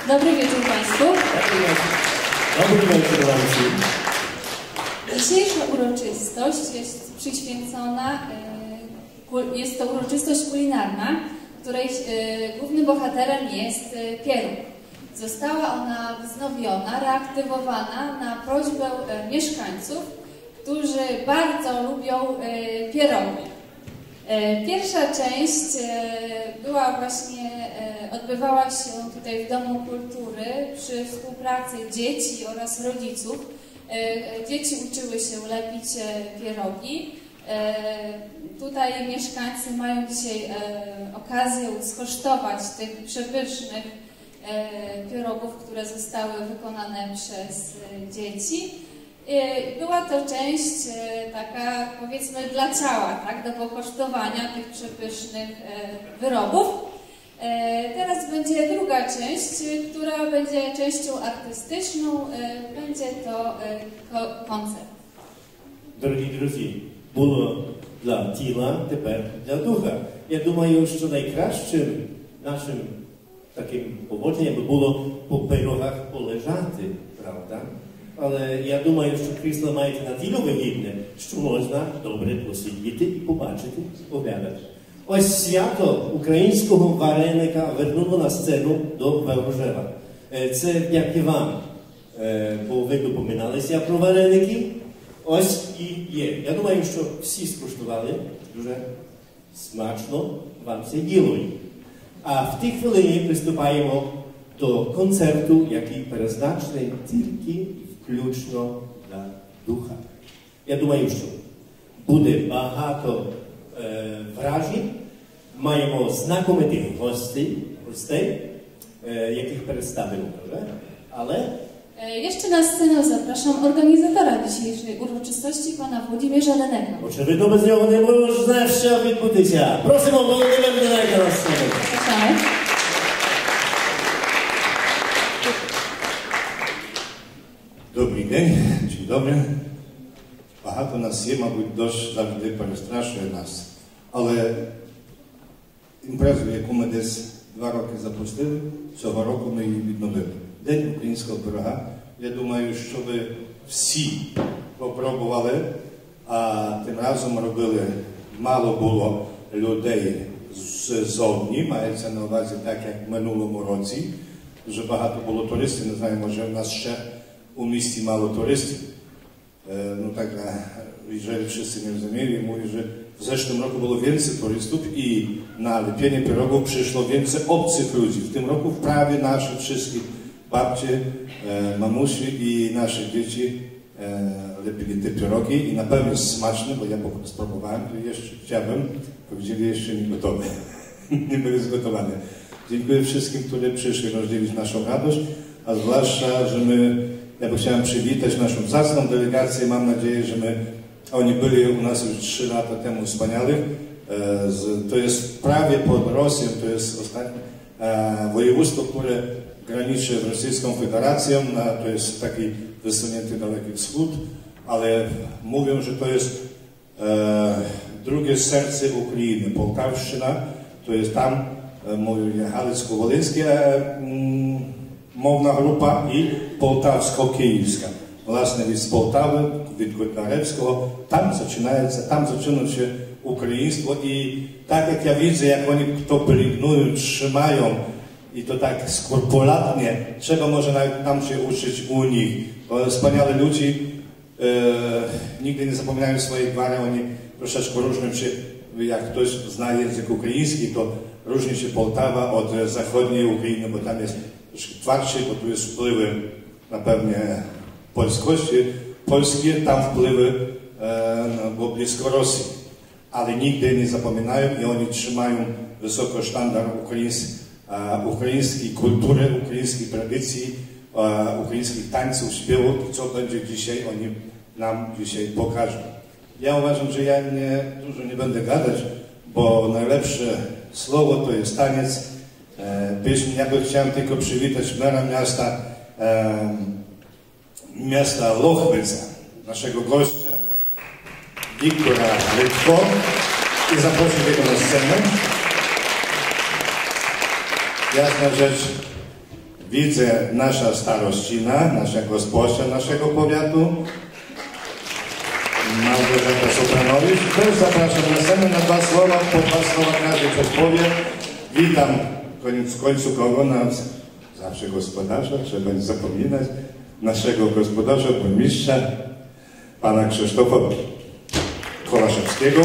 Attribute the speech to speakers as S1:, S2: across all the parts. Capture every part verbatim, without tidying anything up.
S1: Dobry wieczór Państwu.
S2: Dobry wieczór Państwu.
S1: Dzisiejsza uroczystość jest przyświęcona, jest to uroczystość kulinarna, której głównym bohaterem jest pieróg. Została ona wznowiona, reaktywowana na prośbę mieszkańców, którzy bardzo lubią pierogi. Pierwsza część była właśnie, odbywała się tutaj w Domu Kultury przy współpracy dzieci oraz rodziców. Dzieci uczyły się lepić pierogi. Tutaj mieszkańcy mają dzisiaj okazję skosztować tych przepysznych pierogów, które zostały wykonane przez dzieci. Była to część taka, powiedzmy, dla ciała, tak, do pokosztowania tych przepysznych wyrobów. Teraz będzie druga część, która będzie częścią artystyczną, będzie to koncert.
S2: Дорогі друзі, було для тіла, тепер для духа. Я думаю, що найкращим нашим таким поводженням би було по пирогах полежати, правда? Але я думаю, що крісло маєте на тіло вигідне, що можна добре посидіти і побачити, поглядати. Ось свято українського вареника вернуло на сцену до Велгожева. Це дяки вам, бо ви допоминалися про вареники. Ось і є. Я думаю, що всі скуштували, дуже смачно вам це їло. А в тій хвилині приступаємо до концерту, який призначений тільки включно для духа. Я думаю, що буде багато е, вражень. Маємо знакомитих гостей, гостей е, яких представимо, правда? Але
S1: jeszcze na scenę zapraszam organizatora dzisiejszej uroczystości, pana Włodzimierza Leneka.
S2: Очевидно, без нього не можна все відбутися. Просимо Володимира Ленека на сцену.
S1: Zapraszamy.
S3: Добрий день, dzień dobry. Багато нас є, мабуть, дощ завжди перестрашує нас. Але імпрезу, яку ми десь два роки запустили, цього року ми її відновили. День українського пирога. Я думаю, що ви всі попробували, а тим разом робили, мало було людей ззовні, мається на увазі так, як в минулому році. Дуже багато було туристів, не знаю, може в нас ще у місті мало туристів. No tak, jeżeli wszyscy nie rozumieli, mówi, że w zeszłym roku było więcej turystów i na lepienie pierogów przyszło więcej obcych ludzi. W tym roku prawie nasze wszystkie babcie, e, mamusi i nasze dzieci e, lepili te pierogi i na pewno jest smaczne, bo ja spróbowałem, to jeszcze chciałbym, powiedzieli jeszcze nie gotowe, nie były zgotowane. Dziękuję wszystkim, którzy przyszli rozdzielić naszą radość, a zwłaszcza, że my Ja bym chciałem przywitać naszą zacną delegację. Mam nadzieję, że my, oni byli u nas już trzy lata temu wspaniałych. To jest prawie pod Rosją, to jest ostatnie województwo, które graniczy z Rosyjską Federacją. To jest taki wysunięty daleki wschód, ale mówią, że to jest drugie serce Ukrainy. Poltawszczyna, to jest tam, mówię, Halicko-Wolyńskie, mowna grupa i poltawsko-kiejska. Власне, від Полтави, від Котнаревського, там починається, там zaczyna się українство. І так, як я widzę, jak oni to pielęgnują, trzymają, i to tak skrupulatnie, czego może nam się uczyć u nich. Bo wspaniali ludzie e, nigdy nie zapominają swojej gwary, oni troszeczkę różnią się, jak ktoś zna język ukraiński, to różni się Poltawa od zachodniej Ukrainy, bo tam jest twardszy, bo tu jest wpływy na pewnie polskości, polskie, tam wpływy e, bo blisko Rosji. Ale nigdy nie zapominają i oni trzymają wysoko sztandar ukraińskiej kultury, ukraińskiej tradycji, e, ukraińskich tańców, śpiewów i co będzie dzisiaj, oni nam dzisiaj pokażą. Ja uważam, że ja nie, dużo nie będę gadać, bo najlepsze słowo to jest taniec. Pieśń, ja bym chciał tylko przywitać mera miasta, e, miasta Lochwyca, naszego gościa, Wiktora Litwo, i zaprosić jego na scenę. Jasna rzecz, widzę nasza starościna, nasza gospodarza naszego powiatu, Małgorzata Sopranowicz. Też zapraszam na scenę na dwa słowa, po dwa słowa każdy coś powie. Witam w końcu kogo nas, zawsze gospodarza, trzeba nie zapominać, naszego gospodarza, burmistrza, pana Krzysztofa Kołaszewskiego.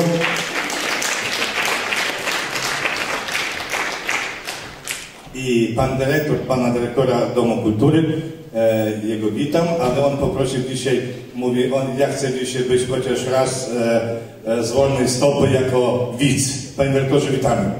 S3: I pan dyrektor, pana dyrektora Domu Kultury, e, jego witam, ale on poprosił dzisiaj, mówi, on, ja chcę dzisiaj być chociaż raz e, e, z wolnej stopy jako widz. Panie dyrektorze, witamy.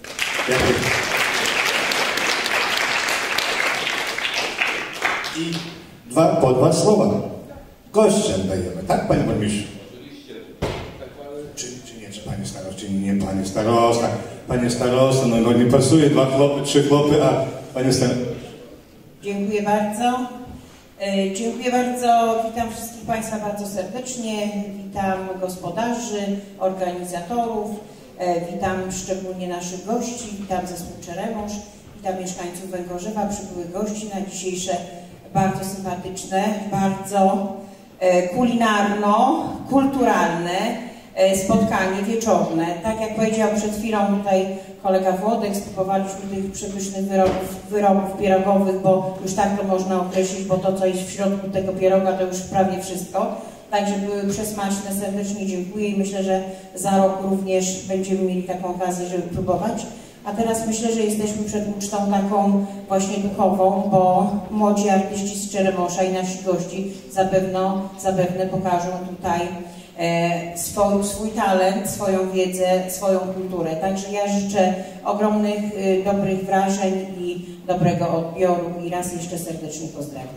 S3: I dwa, po dwa słowa. Gościem dajemy, tak, panie burmistrzu?
S4: Oczywiście.
S3: Czy, czy nie, czy panie starosty, nie, panie starosta, panie starosta, no, no nie pasuje, dwa chłopy, trzy chłopy, a panie starosta.
S5: Dziękuję bardzo. E, dziękuję bardzo, witam wszystkich państwa bardzo serdecznie, witam gospodarzy, organizatorów, e, witam szczególnie naszych gości, witam zespół Czeremosz, witam mieszkańców Węgorzewa, przybyłych gości na dzisiejsze bardzo sympatyczne, bardzo e, kulinarno-kulturalne e, spotkanie wieczorne. Tak jak powiedział przed chwilą tutaj kolega Włodek, spróbowaliśmy tych przepysznych wyrobów, wyrobów pierogowych, bo już tak to można określić, bo to, co jest w środku tego pieroga, to już prawie wszystko. Także były przesmaczne, serdecznie dziękuję i myślę, że za rok również będziemy mieli taką okazję, żeby próbować. A teraz myślę, że jesteśmy przed ucztą taką właśnie duchową, bo młodzi artyści z Czeremosza i nasi gości zapewne, zapewne pokażą tutaj e, swój, swój talent, swoją wiedzę, swoją kulturę. Także ja życzę ogromnych, y, dobrych wrażeń i dobrego odbioru i raz jeszcze serdecznie pozdrawiam.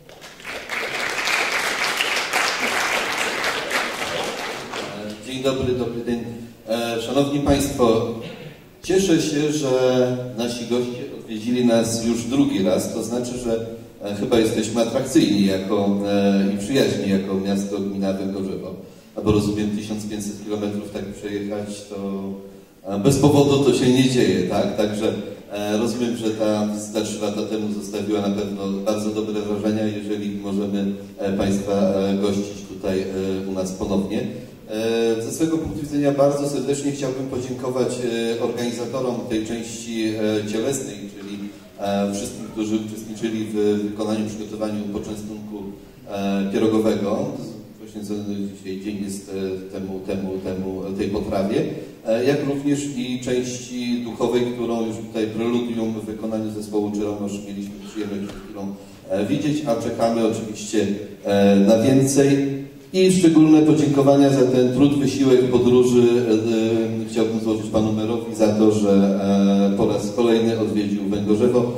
S4: Dzień dobry, dobry dzień. Szanowni Państwo, cieszę się, że nasi goście odwiedzili nas już drugi raz, to znaczy, że chyba jesteśmy atrakcyjni jako, i przyjaźni jako miasto, gmina Węgorzewo. Bo rozumiem, tysiąc pięćset kilometrów tak przejechać, to bez powodu to się nie dzieje, tak? Także rozumiem, że ta wizyta trzy lata temu zostawiła na pewno bardzo dobre wrażenia, jeżeli możemy Państwa gościć tutaj u nas ponownie. Ze swojego punktu widzenia bardzo serdecznie chciałbym podziękować organizatorom tej części cielesnej, czyli wszystkim, którzy uczestniczyli w wykonaniu, przygotowaniu poczęstunku pierogowego. Właśnie dzisiaj dzień jest temu, temu, temu, tej potrawie, jak również i części duchowej, którą już tutaj preludium w wykonaniu zespołu Czeremosz mieliśmy przyjemność przed chwilą widzieć, a czekamy oczywiście na więcej. I szczególne podziękowania za ten trud, wysiłek podróży e, chciałbym złożyć panu merowi za to, że e, po raz kolejny odwiedził Węgorzewo.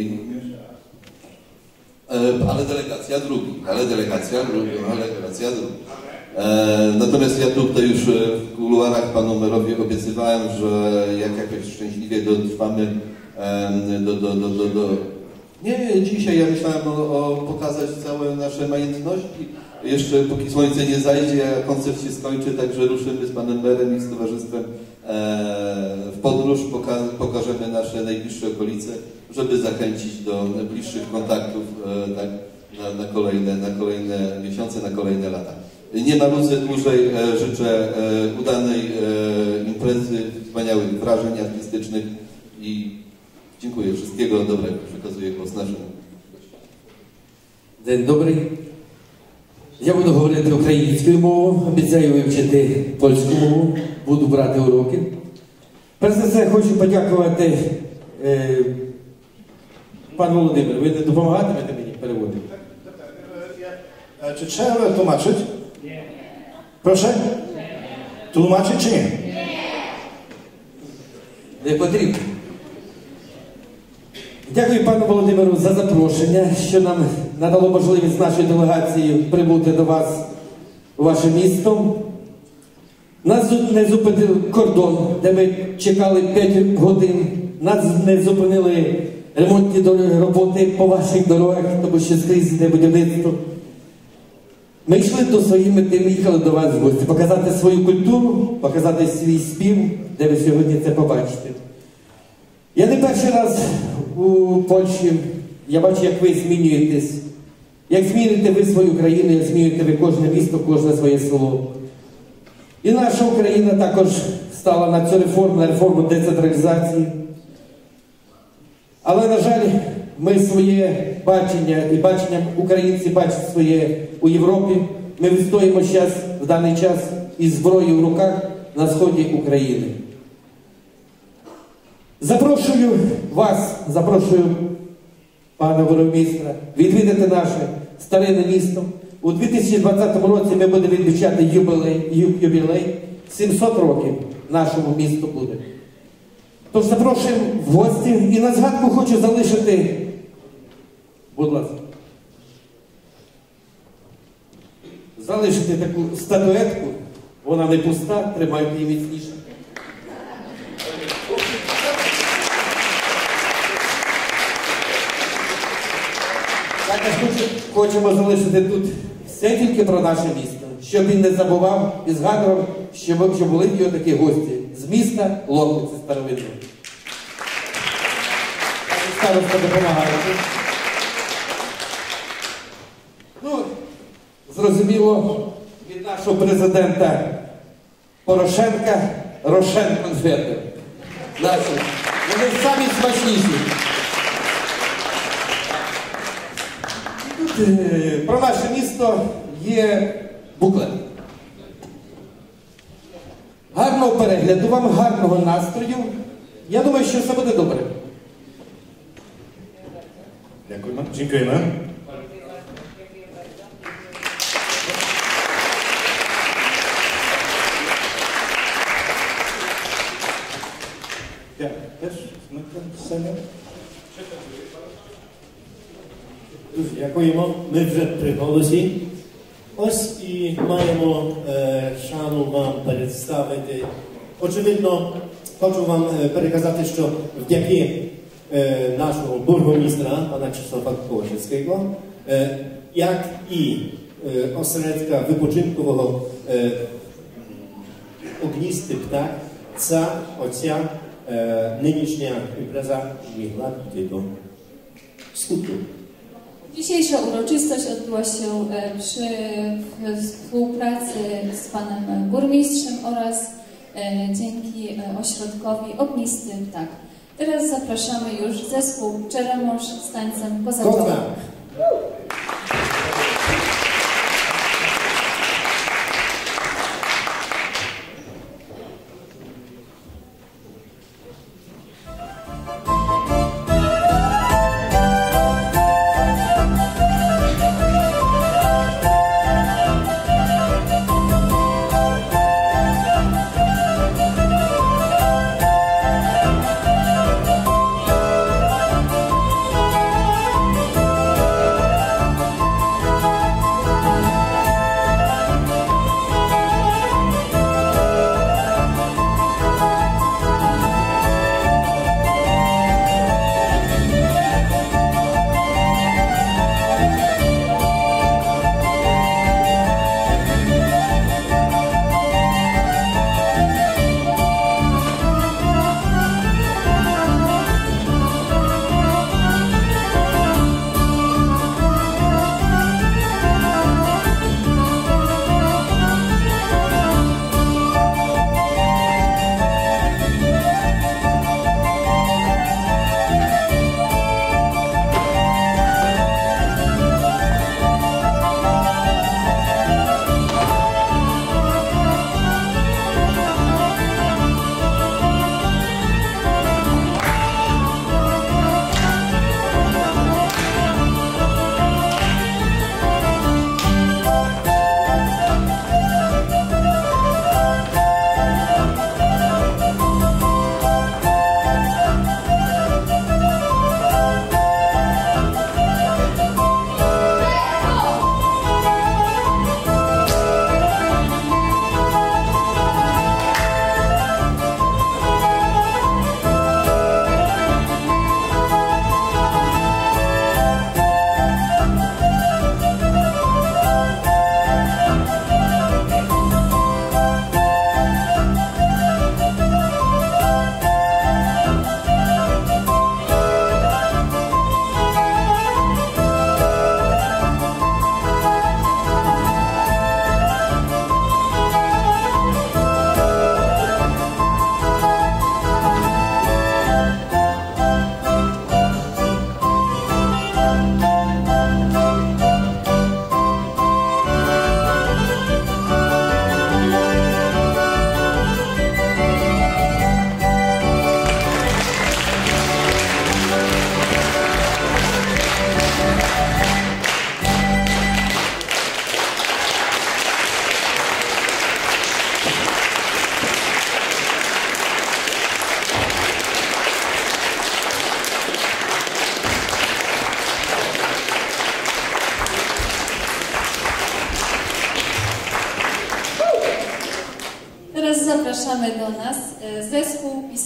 S4: E, ale delegacja drugi, ale delegacja drugi, ale delegacja drugi. E, natomiast ja tutaj już w kuluarach panu merowi obiecywałem, że jak jakoś szczęśliwie dotrwamy e, do, do, do, do, do... Nie, dzisiaj ja myślałem o, o pokazać całe nasze majątności. Jeszcze póki słońce nie zajdzie, a koncert się skończy, także ruszymy z panem merem i z towarzystwem w podróż, poka pokażemy nasze najbliższe okolice, żeby zachęcić do bliższych kontaktów tak, na, na, kolejne, na kolejne miesiące, na kolejne lata. Nie ma dłużej, życzę udanej imprezy, wspaniałych wrażeń artystycznych i dziękuję. Wszystkiego dobrego. Przekazuję głos naszemu.
S6: Dzień dobry. Я буду говорити українською мовою, обіцяю вивчити польську мову, буду брати уроки. Перш за все хочу подякувати е, пану Володимиру. Ви не допомагатимете мені переводити?
S3: Czy trzeba tłumaczyć? Nie. Proszę? Tłumaczyć czy nie?
S6: Не потрібно. Дякую пану Володимиру за запрошення, що нам надало можливість з нашою делегацією прибути до вас у ваше місто. Нас не зупинив кордон, де ми чекали п'ять годин. Нас не зупинили ремонтні роботи по ваших дорогах, тому що скрізь йде будівництво. Ми йшли до своєї мети, ми їхали до вас в гості, показати свою культуру, показати свій спів, де ви сьогодні це побачите. Я не перший раз у Польщі, Я бачу, як ви змінюєтесь, як зміните ви свою країну, як змінюєте ви кожне місто, кожне своє село. І наша Україна також стала на цю реформу, на реформу децентралізації. Але, на жаль, ми своє бачення і бачення українці бачать своє у Європі. Ми відстоїмо зараз, в даний час, із зброєю в руках на сході України. Запрошую вас, запрошую пана бурмістра, відвідати наше старинне місто. У дві тисячі двадцятому році ми будемо відмічати юбілей, юбілей сімсот років нашому місту буде. Тож запрошуємо в гості і на згадку хочу залишити, будь ласка, залишити таку статуетку, вона не пуста, тримайте її міцніше. Також хочемо залишити тут все тільки про наше місто, щоб він не забував і згадував, що були в його такі гості з міста Лохвиці старовинного. Староста допомагаєте. Ну, зрозуміло, від нашого президента Порошенка Рошен конфети. Наші. Вони самі смачніші. Про наше місто є буклет. Гарного перегляду вам, гарного настрою. Я думаю, що все буде добре.
S3: Дякуємо. Дякуємо. Я теж смикаю.
S2: Друзі, дякуємо. Ми вже при голосі. Ось і маємо е, шану вам представити. Очевидно, хочу вам е, переказати, що вдяки е, нашого бургомістра, пана Krzysztofa Kołasieckiego, е, як і е, осередка випочинкового е, Ognisty Ptak, ця оця е, нинішня імпреза змігла дійти до skutku.
S1: Dzisiejsza uroczystość odbyła się e, przy współpracy z panem burmistrzem oraz e, dzięki e, ośrodkowi Ognisty Ptak. Teraz zapraszamy już zespół Czeremosz z tańcem kozaczowym.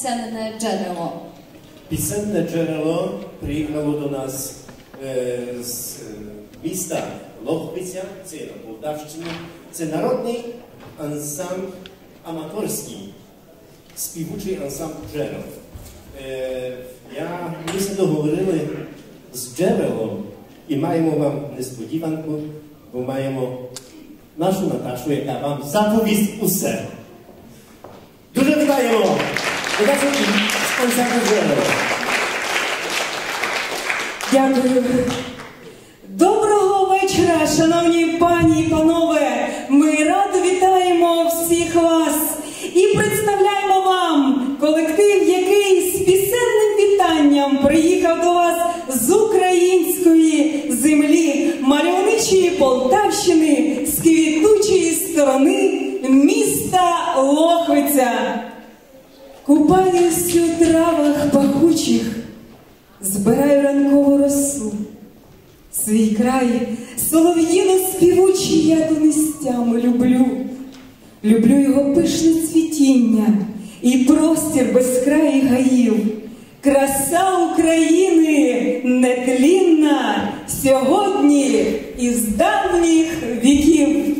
S1: pisemne dzieło.
S2: Pisemne dzieło przyjechało do nas e, z e, miasta Lochwycia, це na Mołdawszczynie. Це народний ансамбль amatorski, співучий ансамбль джерел. Е, я, ми се договорили з джерелом і маємо вам несподіванку, бо маємо нашу Наташу, яка вам заповість усе. Дуже вітаємо! Наташу з ансамблю джерел.
S7: Дякую. Доброго вечора, шановні пані і панове. Ми радо вітаємо всіх вас і представляємо вам колектив, який з пісенним вітанням приїхав до вас з української землі, мальовничої Полтавщини, з квітучої сторони міста Лохвиця. Купаюсь у травах пахучих, збираю ранкову росу. Свій край солов'їно співучий я донестями люблю. Люблю його пишне цвітіння і простір безкраїх гаїв. Краса України нетлінна сьогодні і з давніх віків.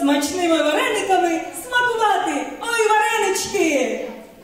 S7: смачними варениками смакувати. Ой, варенички!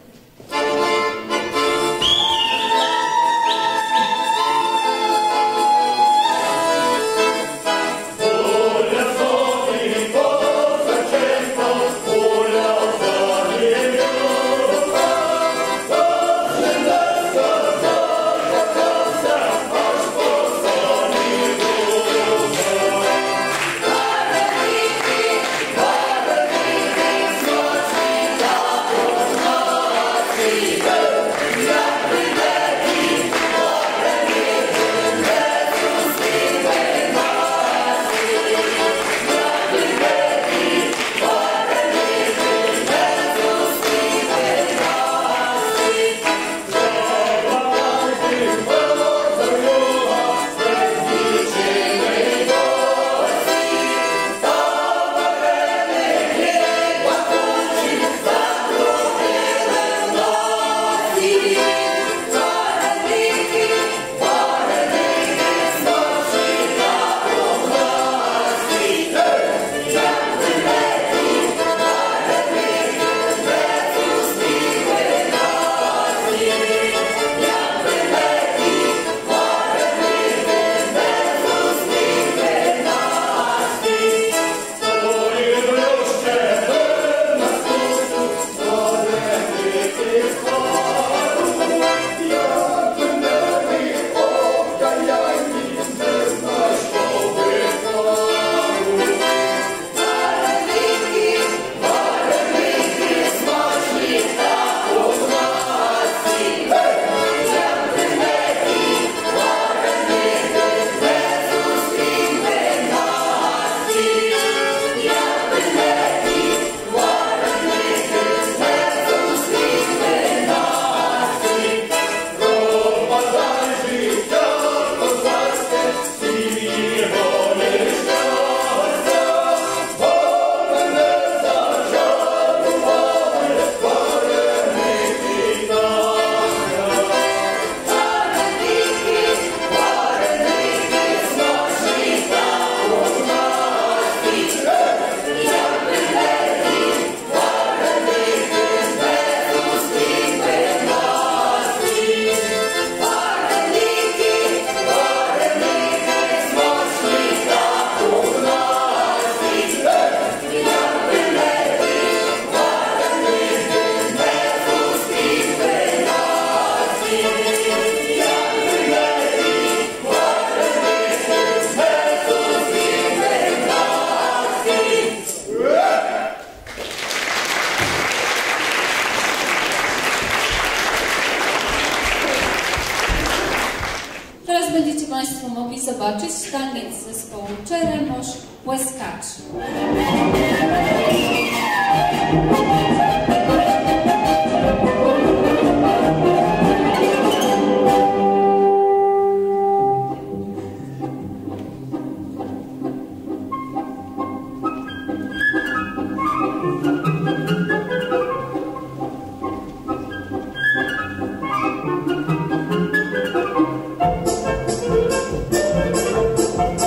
S1: Będziecie Państwo mogli zobaczyć taniec zespołu Czeremosz Łeskacz.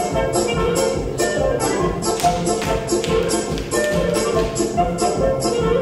S8: Thank you.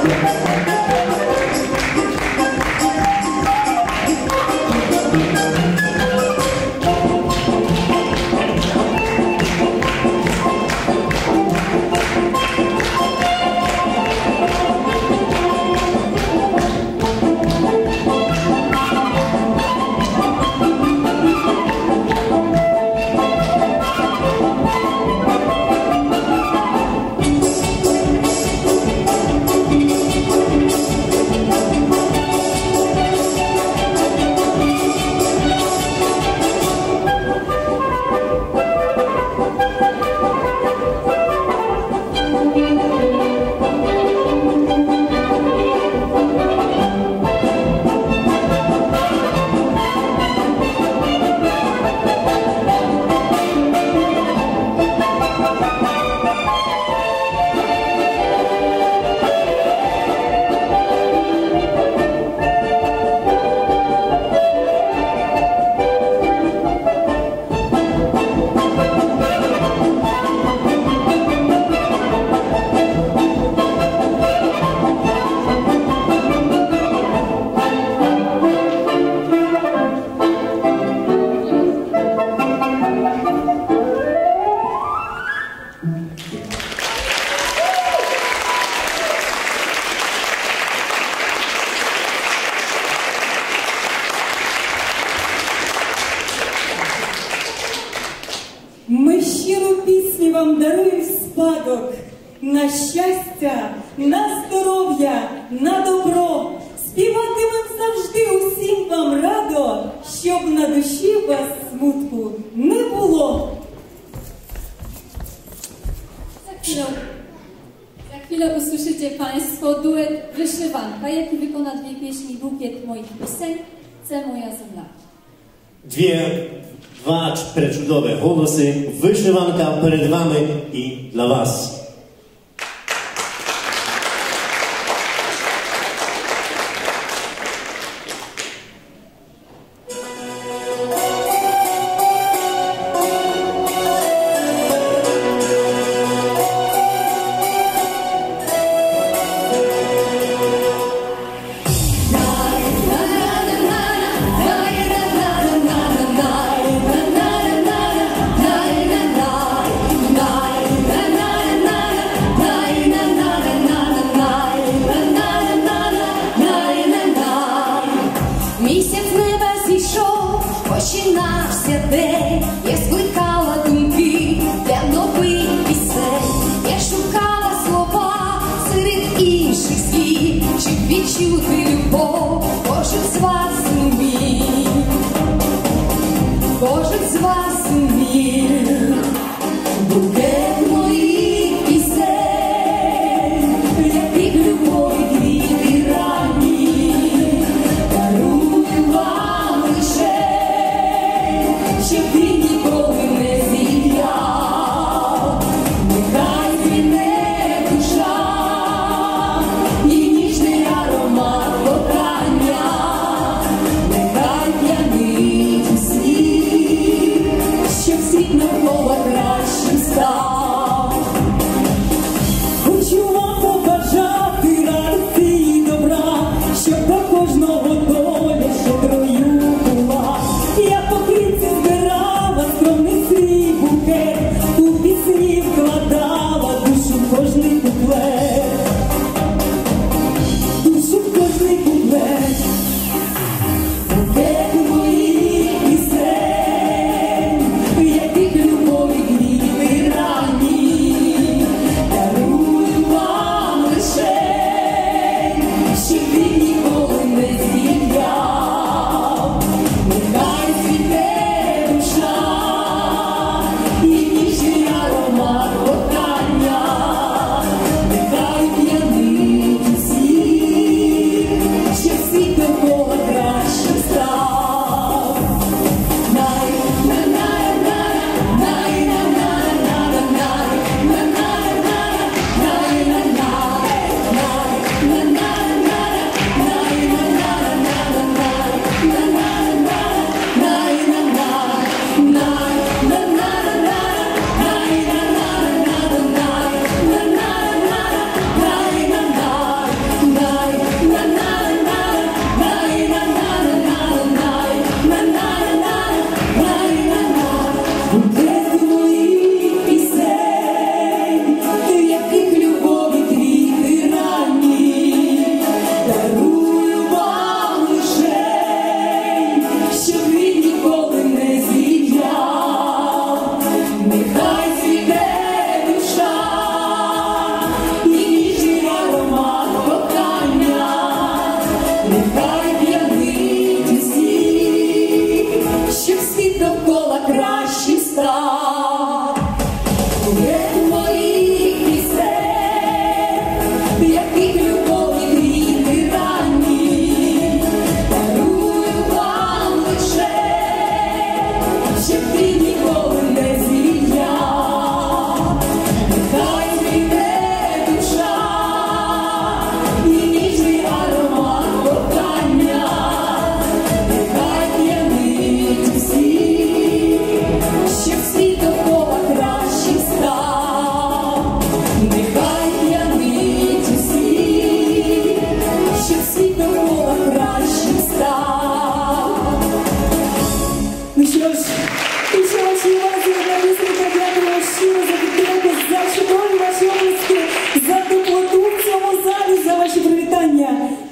S7: Ми щиру пісню вам даруємо в спадок. На щастя, на здоров'я, на добро. Співатимем завжди усім вам радо, щоб на душі у вас смутку не було.
S1: Za chwilę, za chwilę usłyszycie Państwo duet Wyszywanka, jaki wykona dwie pieśni Bukiet moich pieśń, Це моя земля.
S2: Dwie, dwa przecudowne głosy, Wyszywanka przed Wami i dla Was.
S8: Місяць неба зійшов, починався день, я скликала думки для нових пісень, я шукала слова серед інших слів, щоб відчути любов, кожен з вас зумів, кожен з вас зумів. Букет моїх пісень, яких любові квіти ранні, дарую вам лише, щоб він ніколи не зів'яв. Нехай звіне душа і ніжний аромат кохання.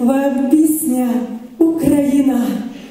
S7: вам пісня «Україна».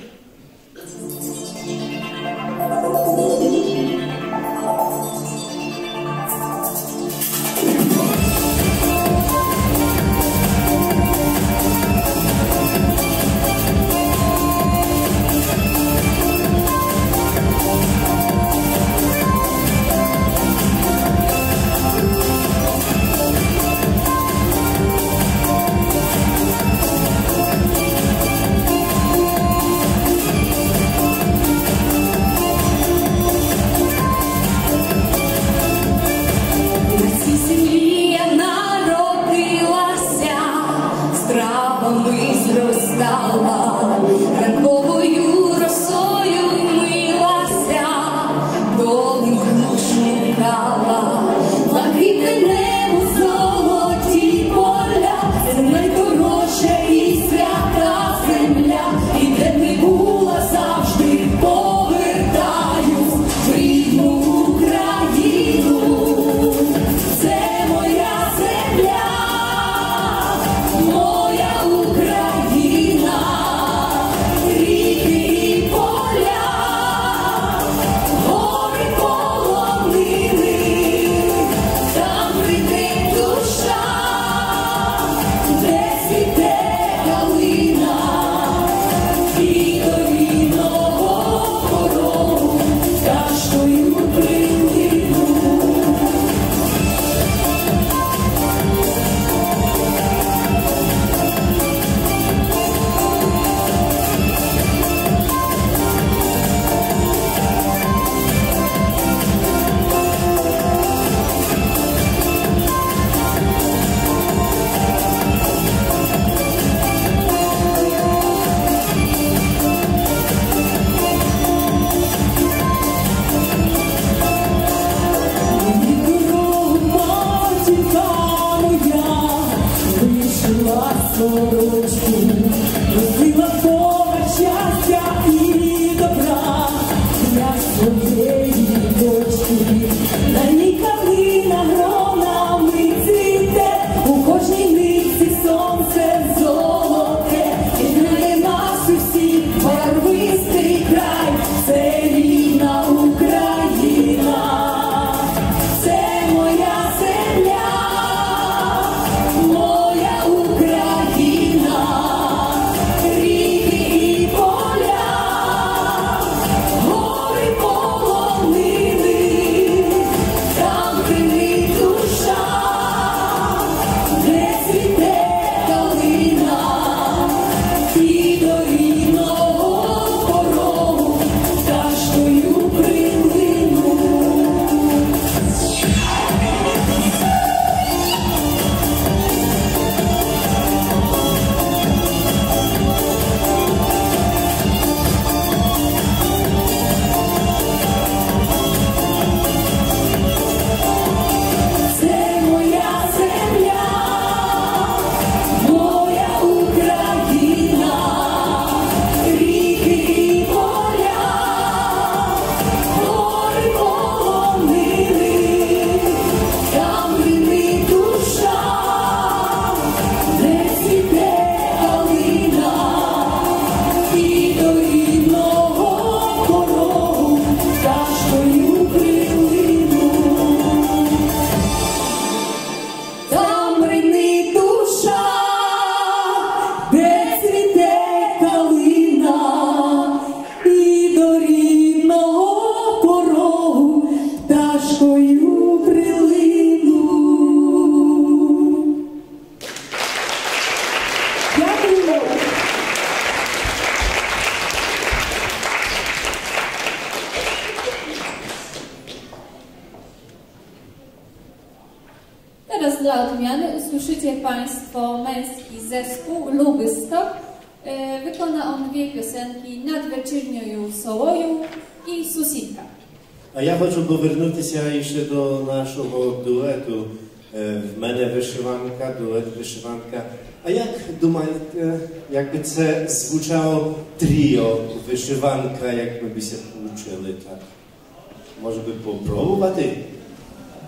S1: Teraz dla odmiany usłyszycie Państwo męski zespół Lubystok. E, wykona on dwie piosenki Надвечірньою совою і Сусідка.
S2: А я хочу повернутися ще до нашого дуету. В мене вишиванка, дует вишиванка. А як думаєте, якби це звучало тріо вишиванка, як ми б се учили так? Може би попробувати?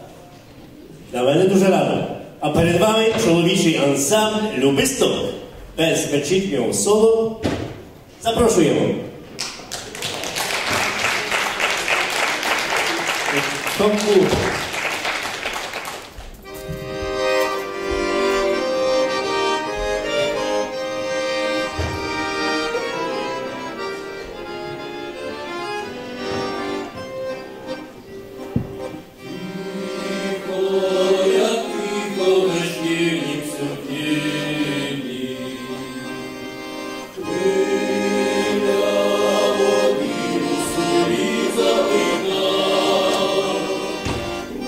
S2: Для мене дуже радо. А перед вами чоловічий ансамбль Любисток. bez wyczytmią solo. Zapraszamy. Konkurs.
S8: Thank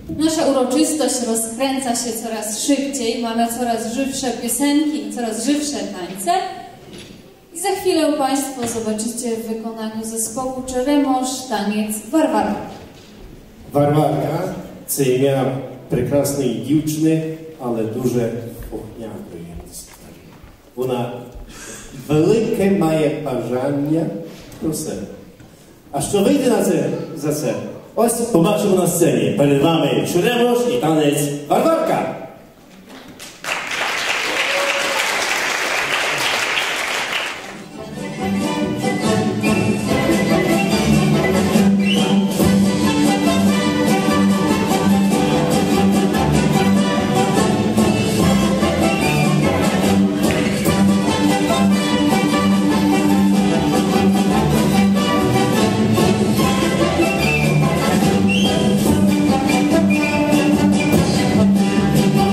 S1: Nasza uroczystość rozkręca się coraz szybciej, mamy coraz żywsze piosenki i coraz żywsze tańce. I za chwilę Państwo zobaczycie w wykonaniu zespołu Czeremosz taniec Warwarka.
S2: Warwarka це ім'я прекрасної дівчини, але дуже похнятої. Вона велике має бажання про себе. А що вийде на це за це? Ось побачимо на сцені. Перед вами Черемош і танець Варварка.
S8: Thank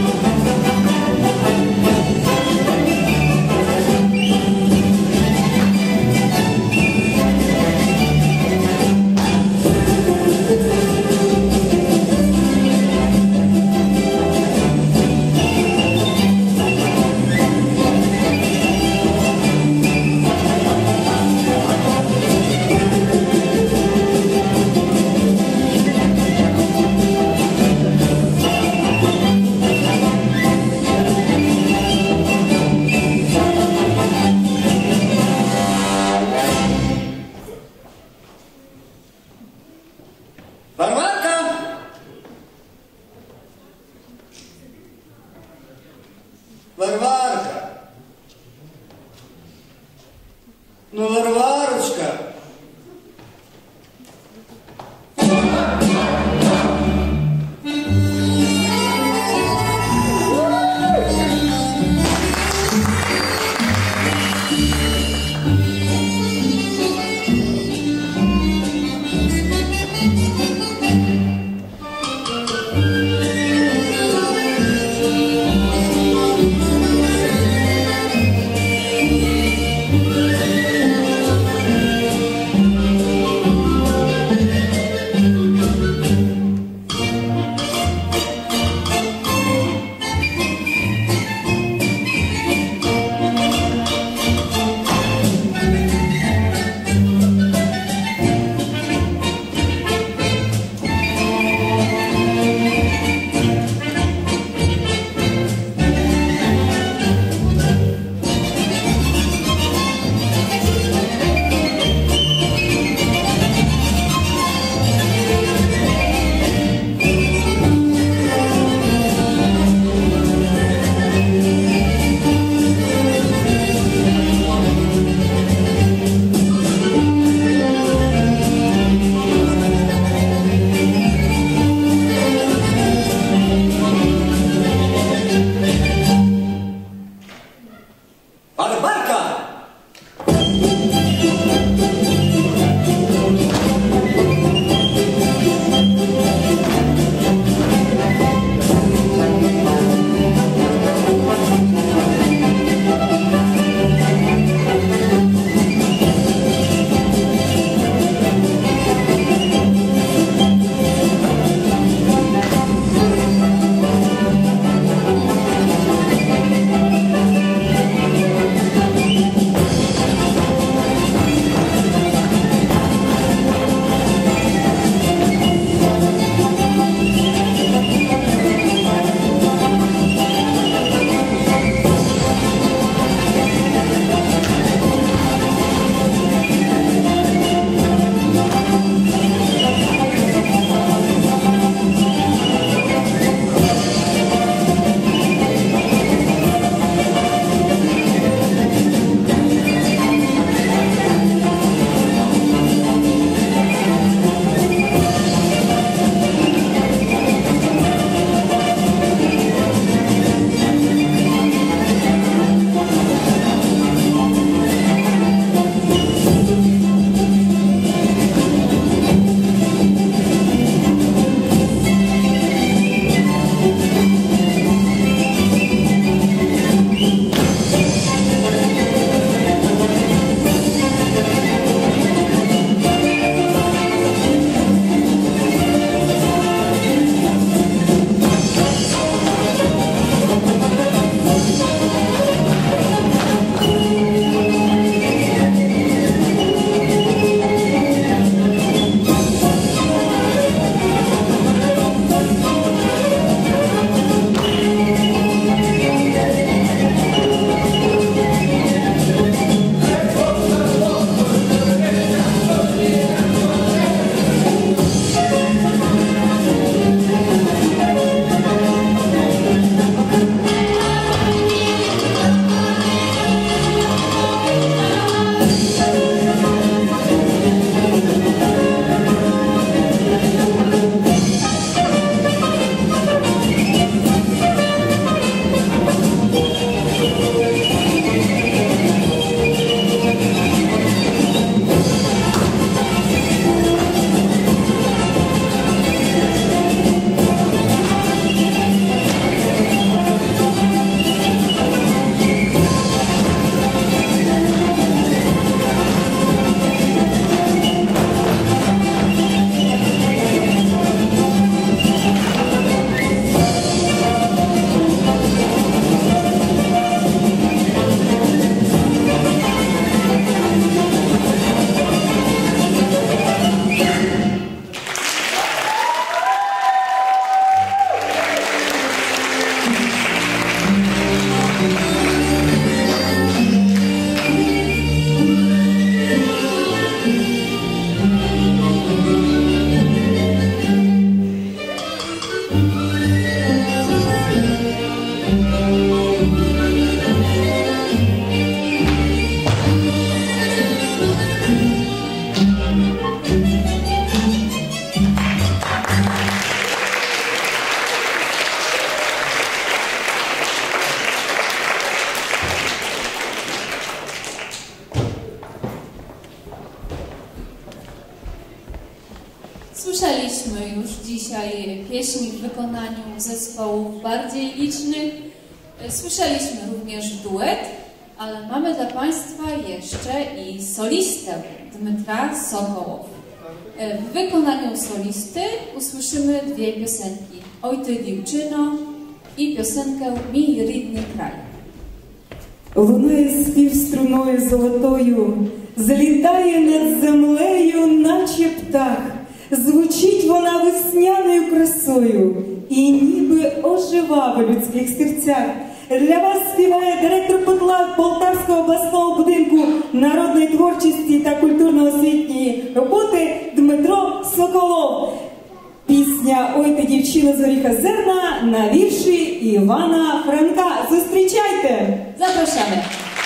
S1: tej pieśni w wykonaniu zespołów bardziej licznych. Słyszeliśmy również duet, ale mamy dla Państwa jeszcze i solistę Dmytra Sokołow. W wykonaniu solisty usłyszymy dwie piosenki: Oj ty дівчино i piosenkę Мій рідний край.
S7: Лунає спів струною золотою, злітає над землею, наче птах. Звучить вона весняною красою і ніби ожива в людських серцях. Для вас співає директор Полтавського обласного будинку народної творчості та культурно-освітньої роботи Дмитро Соколов. Пісня «Ой ти, дівчино, з горіха зерна» на вірші Івана Франка. Зустрічайте!
S1: Zapraszamy!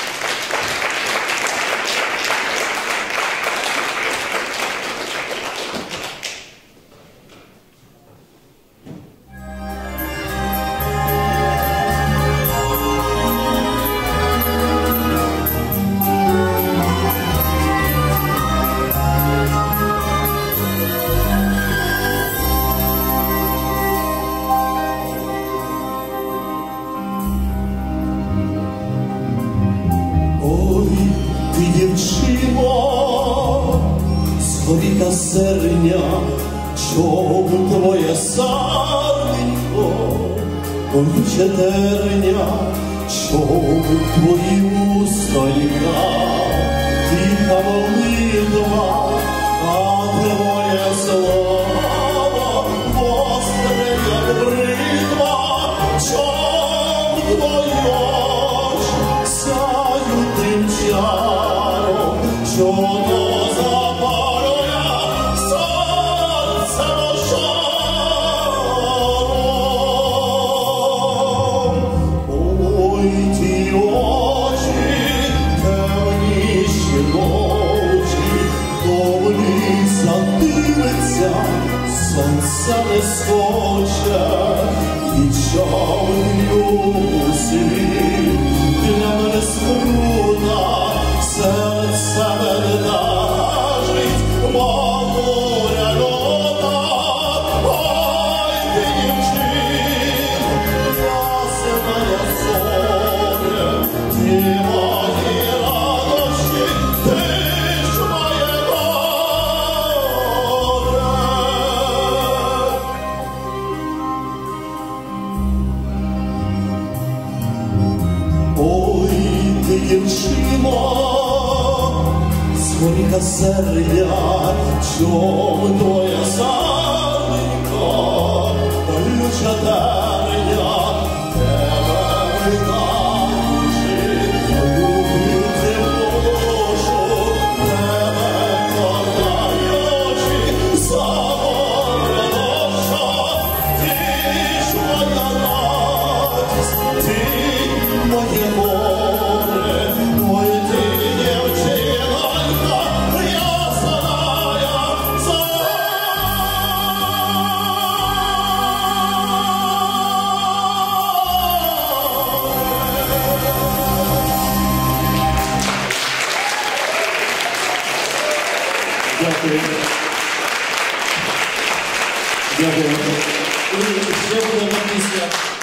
S9: Горіха зерня, чому твоя сарненько, колюча терня, чому твої устонька, тиха молитва, а твоя слава, гостре, як бритва, чом твої очі сяють тим чаром, чого сонця не схоче, і чорню світ для мене скрута, серце мене нажить, моря льота. Ой ти, дівчин, ясна зоре, ти мої радощі, ти ж моє дівчино, з горіха зерня, чом твоя сарненько, колюча терня, тебе витаючи, любити можу, тебе кохаючи, загоре душа, ти ж моя радість, ти моє горе. Дякую. Дякую. І ще буде одна пісня.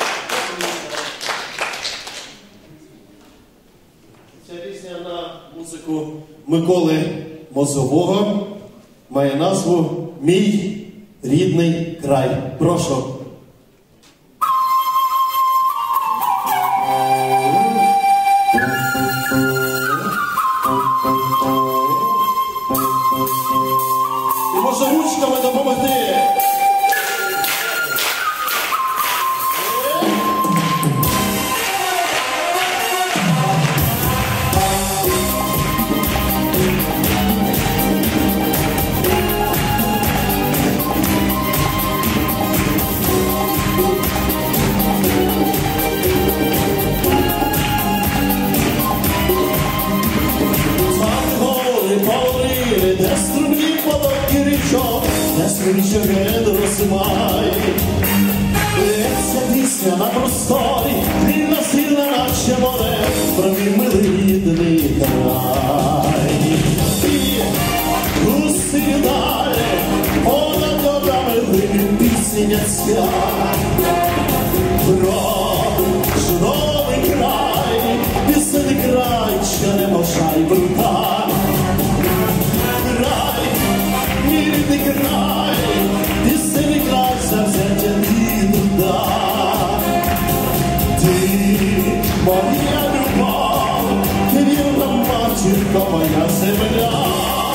S9: Ця пісня на музику Миколи Мозового має назву «Мій рідний край». Прошу. І може ручками допомогти.
S10: свят. Про чудовий край, пісний край, Черемоша й Брука. Край, мій рідний край, пісний край, завзяття і труда. Ти моя любов, ти вірна матінко, моя земля.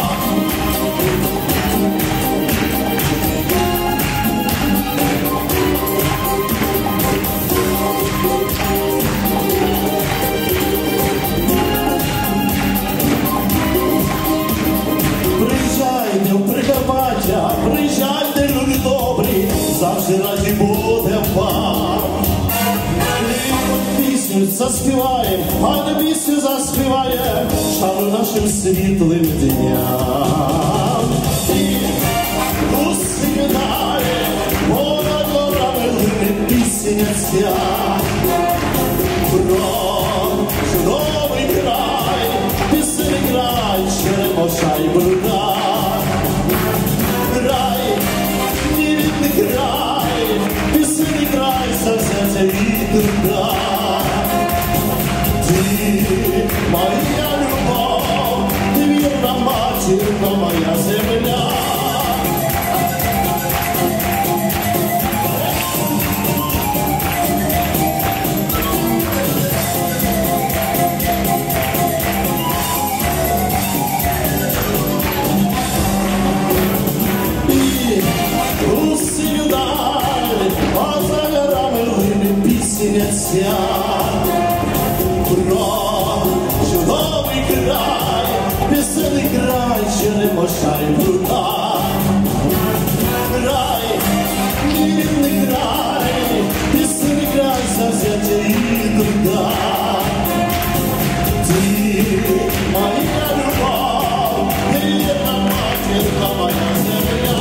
S10: Приїжджайте в Прикарпаття, приїжджайте, люди добрі, завжди раді будем вам. Пісню заспіваєм, а не пісню заспіваєм, шану нашим світлим дням. І усвідає, понад горами лине пісня ця. Про чудовий край, пісний край, Черемоша й Брука. Край, мій рідний край, пісний край, завзяття і труда. Ти моя любов, ти вірна матінко, моя земля. Ця. Про чудовий край, пісний край, Черемоша й Брука. Край, мій рідний край, пісний край, завзяття і труда. Ти моя любов, ти вірна матінка, моя земля.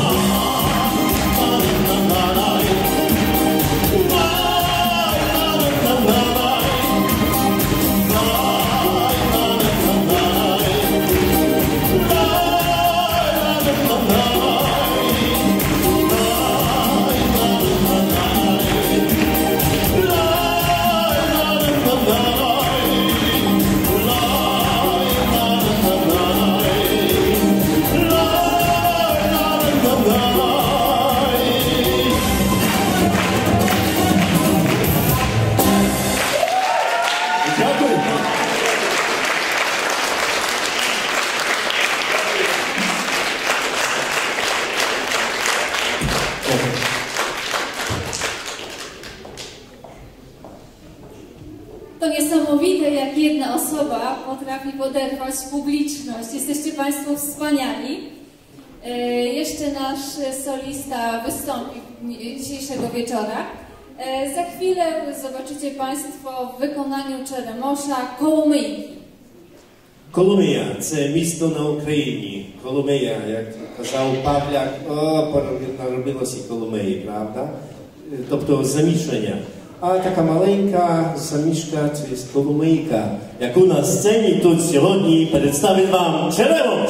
S1: To niesamowite, jak jedna osoba potrafi poderwać publiczność. Jesteście Państwo wspaniali. E, jeszcze nasz solista wystąpi dzisiejszego wieczora. E, za chwilę zobaczycie Państwo w wykonaniu Черемоша Коломийки.
S2: Коломия – це місто на Україні. Коломия, як казав Павляк, о, наробилося Коломиї, правда? Тобто замішання. А така маленька замішка, це є Коломийка, яку на сцені тут сьогодні представить вам Черемош!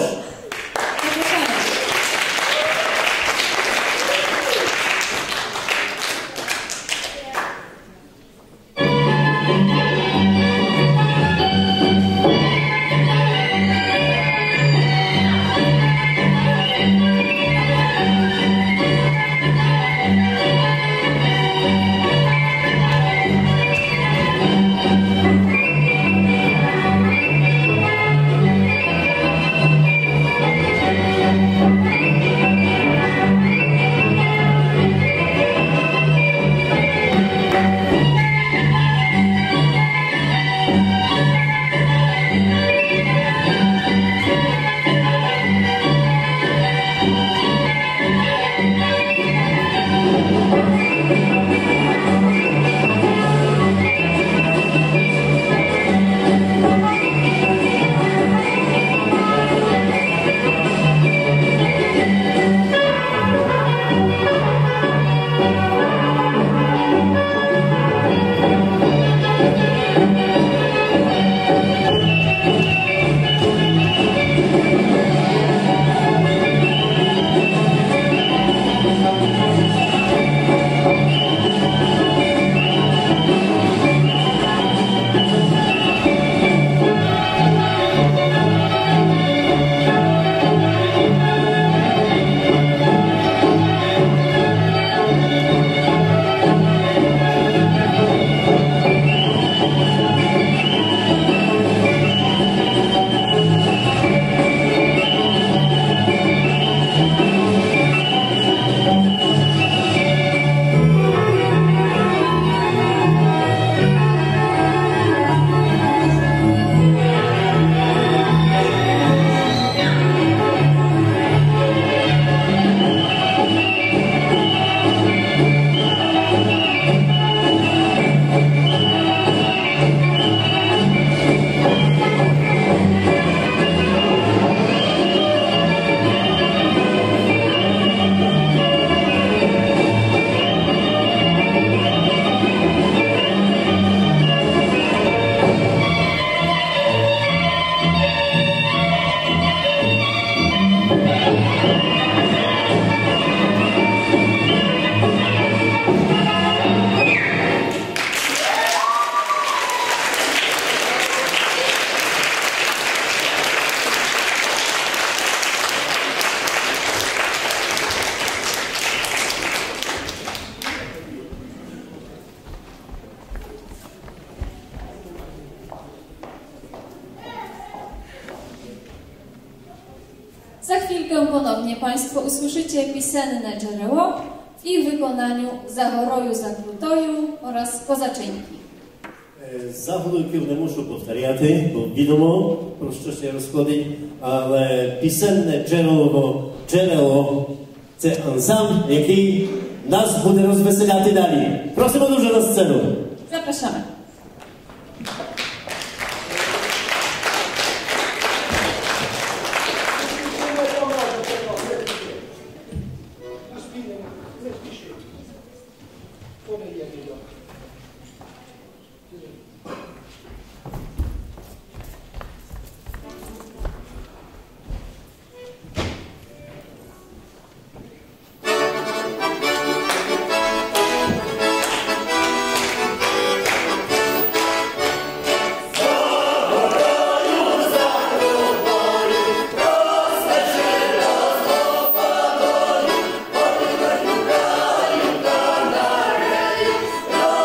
S1: chwilkę ponownie Państwo usłyszycie piosenne Dżereło w ich wykonaniu Загорою за Крутою oraz Козаченьки.
S2: Заголовків не мушу повторяти, бо відомо, про що ще розходить, але пісенне джерело, джерело – це ансамбль, який нас буде розвеселяти далі. Просимо дуже на сцену.
S1: Zapraszamy.
S8: Загорою,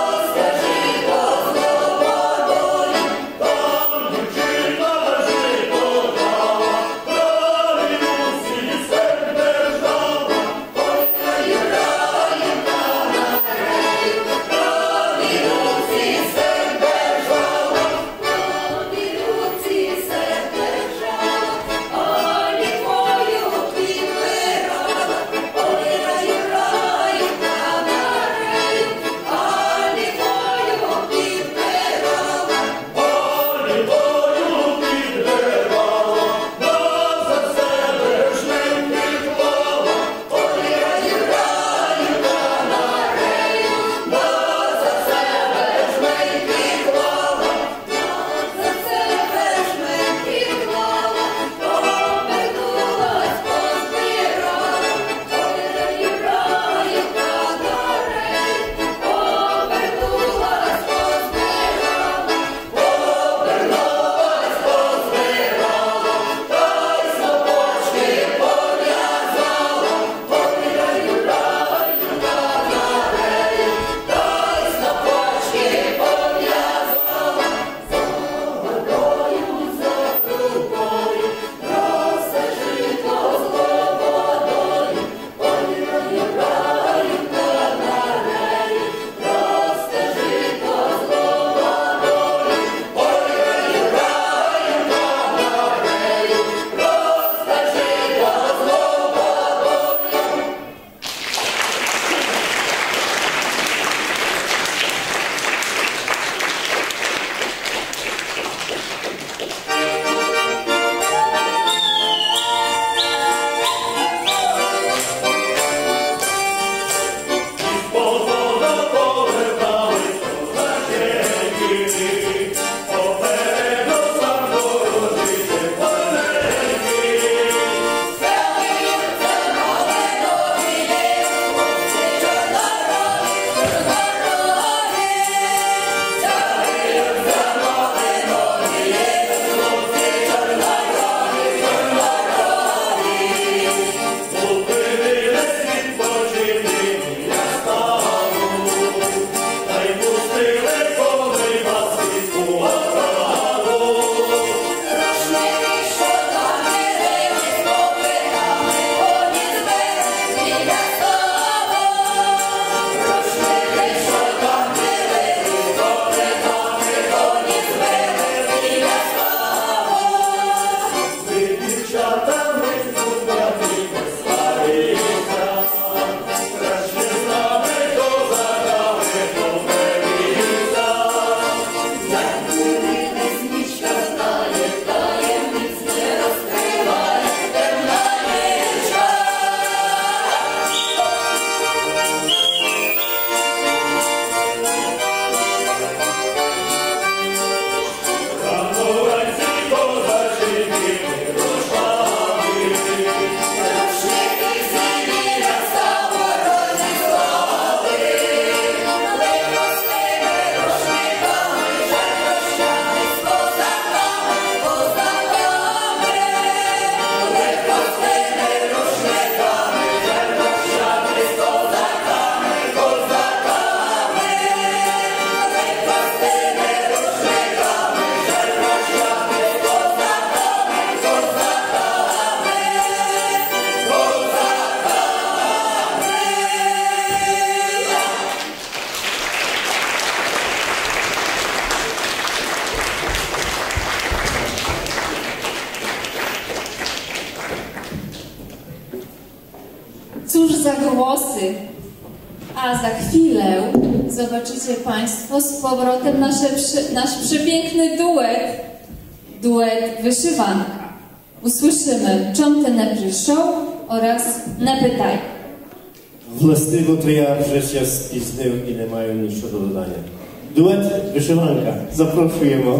S1: chwilę zobaczycie Państwo z powrotem nasze, przy, nasz przepiękny duet, duet Wyszywanka. Usłyszymy Czom ty не прийшов oraz Не питай.
S2: Властиво то я вже час спізнив і не маю нічого до додання. Дует Вишиванка. Запрошуємо.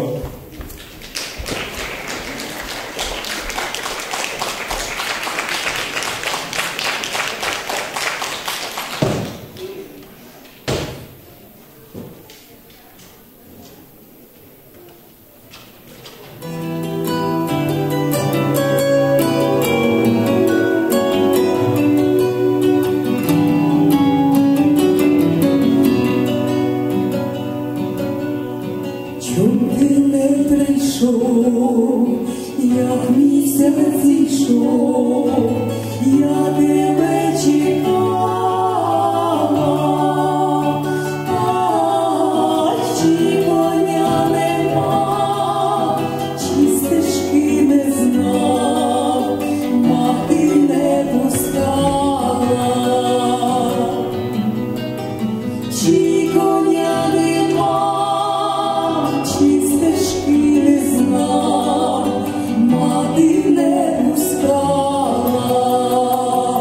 S8: Чом ти не прийшов, як місяць зійшов, я тебе чекала, а чи коня нема, чи стежки не знав, мати не пускала, чи коня нема, чи стежки не знав, мати не пускала.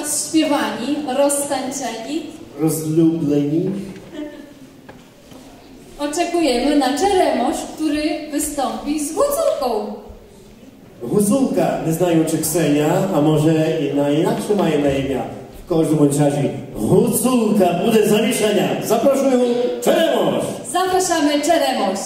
S1: rozśpiewani, roztańczeni,
S2: rozlubleni.
S1: Oczekujemy na Czeremosz, który wystąpi z Huculką.
S2: Huculka, nie znają czy Ksenia, a może i na inaczej mają na imię. W każdym bądź razie Huculka bude zamieszania. Zapraszuję Czeremosz.
S1: Zapraszamy Czeremosz.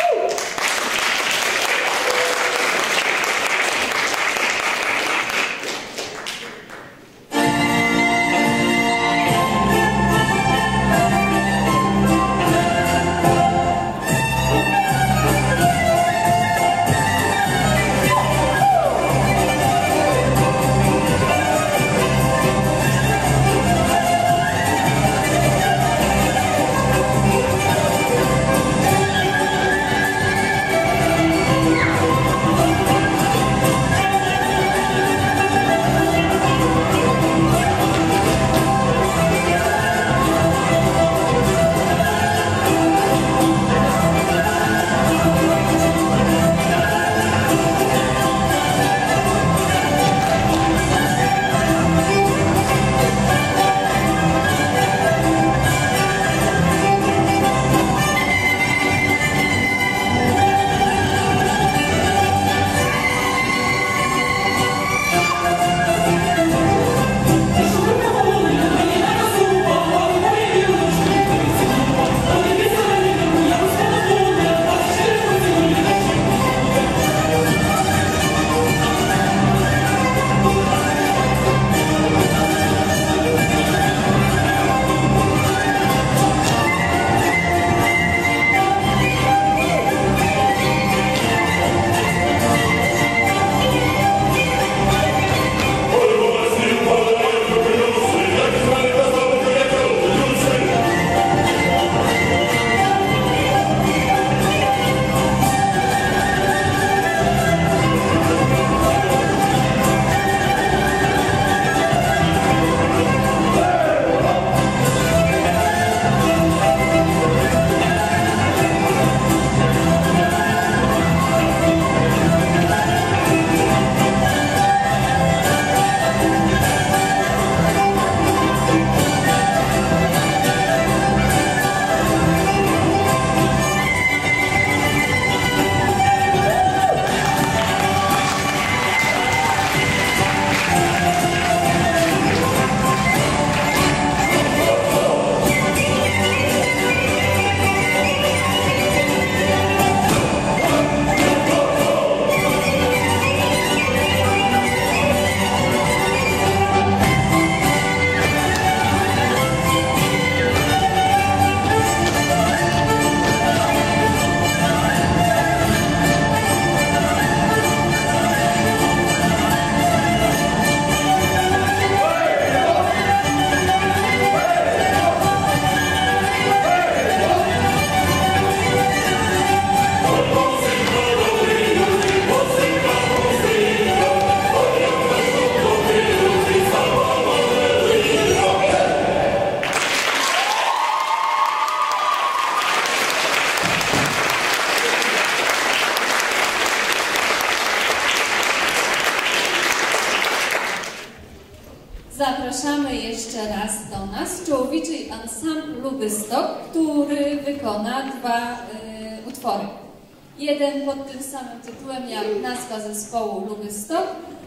S1: Zapraszamy jeszcze raz do nas czołowiczy ansambl Lubystok, który wykona dwa y, utwory. Jeden pod tym samym tytułem jak nazwa zespołu Lubystok,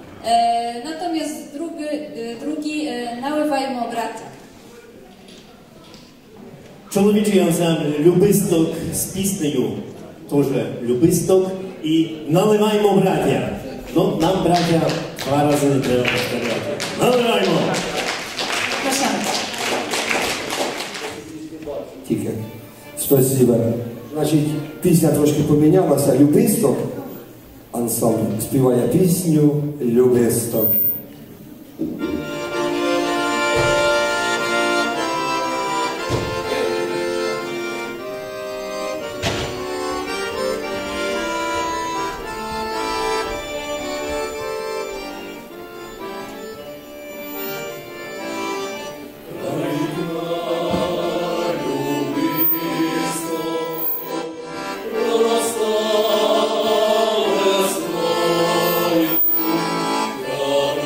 S1: y, natomiast drugi, y, drugi y, Naływaємо bracia.
S2: Czołowiczy ansambl Lubystok z pieśnią тоже Lubystok i Naływaємо bracia. No, nam bracia dwa razy nie trzeba powtarzać. Naływaємо!
S1: Proszę.
S6: Тихо. Спасибо. Значить, пісня трошки помінялася. Любисток. Ансамбль співає пісню «Любисток».
S8: God.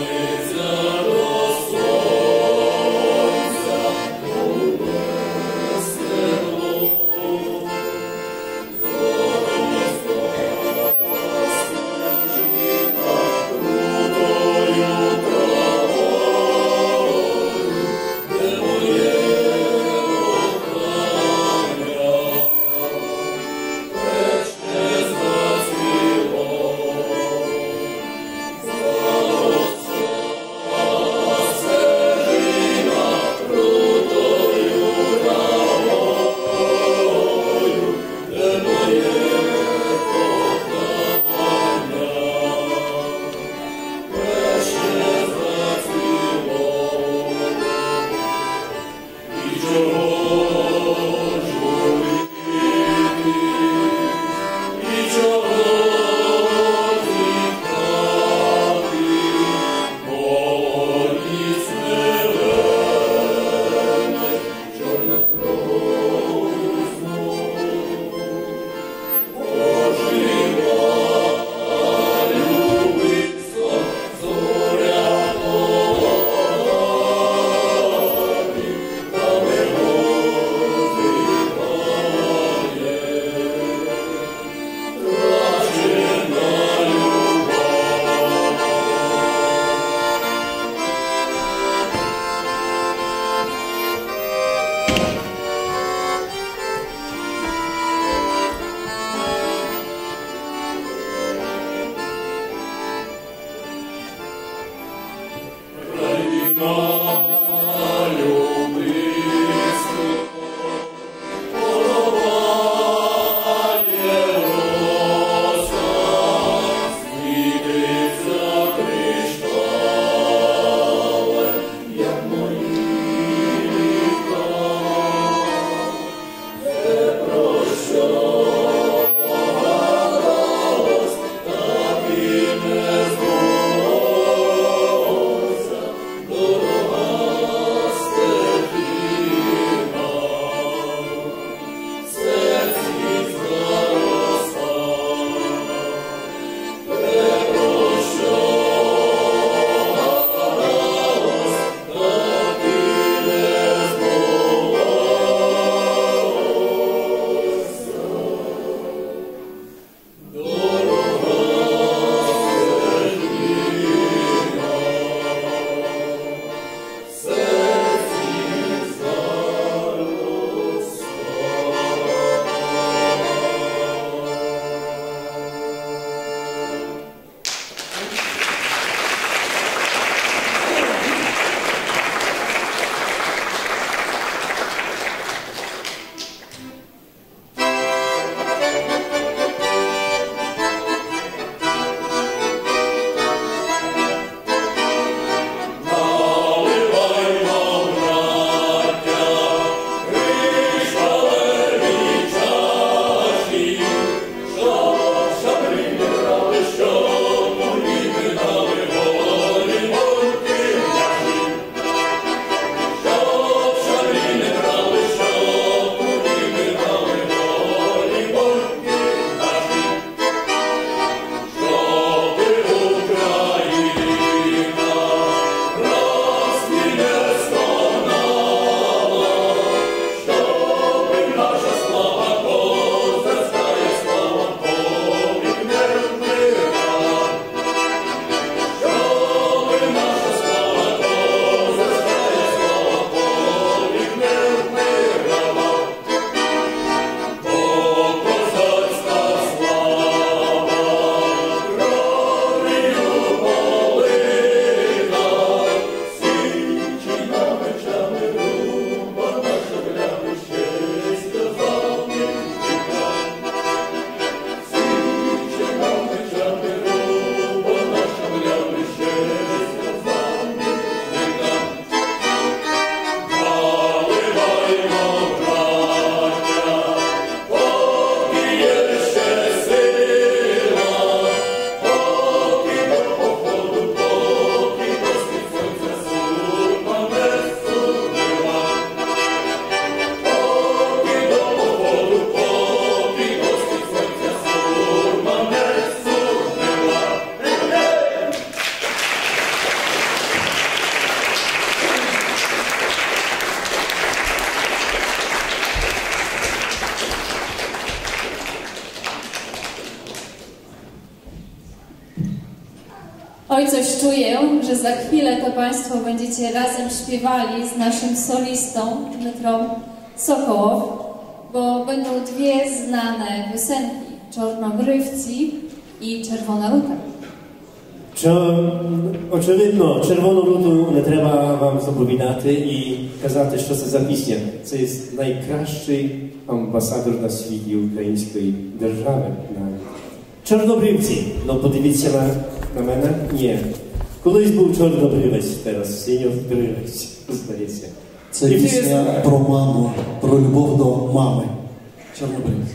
S1: Choć coś czuję, że za chwilę to Państwo będziecie razem śpiewali z naszym solistą, Dmytrą Sokołow, bo będą dwie znane piosenki, Czornobривці і Червона рута.
S2: Що, очевидно, червону руту не треба вам заповідати і казати, що це за пісня. Це найкращий амбасадор на світі української держави. Чорнобривці. Ну, подивіться на, на мене. Ні. Колись був чорнобривець, зараз синьобривець, здається.
S10: Це пісня про маму, про любов до мами. Чорнобривець.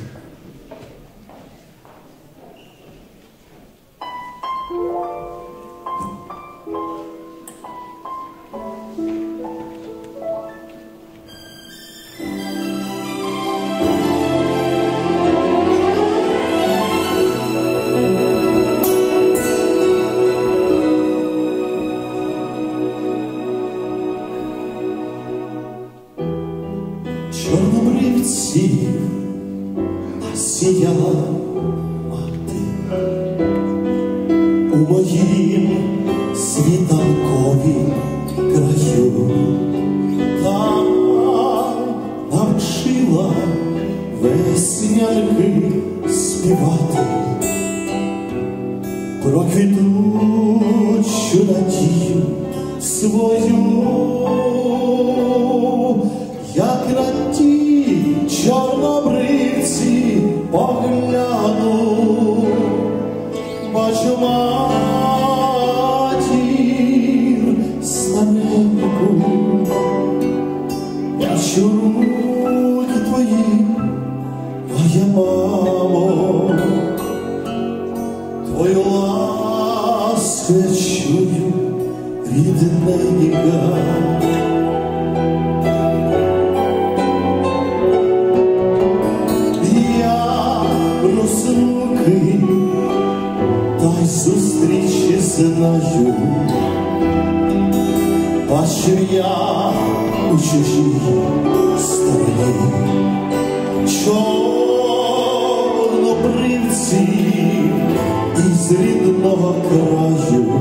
S8: Чорнобривці сіяла мати у моїм світанковім краю, та навчила веснянки співати про квітучу надію свою. Як на ті чорнобривці погляну, бачу матір стареньку, бачу руки твої, моя мамо, твою ласку я чую, рідненька. Руки, та й зустрічі знаю, бачив я у чужій стороні чорнобривці із рідного краю,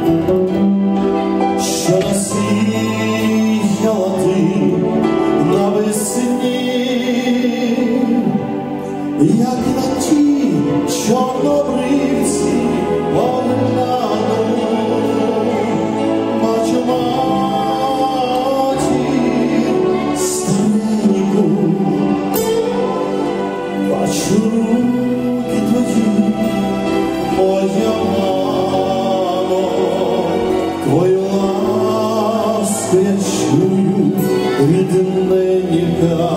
S8: що насіяла ти навесні. Як на ті чорнобривці погляну, бачу матір стареньку, бачу руки твої, моя мамо, твою ласку я чую, рідненька.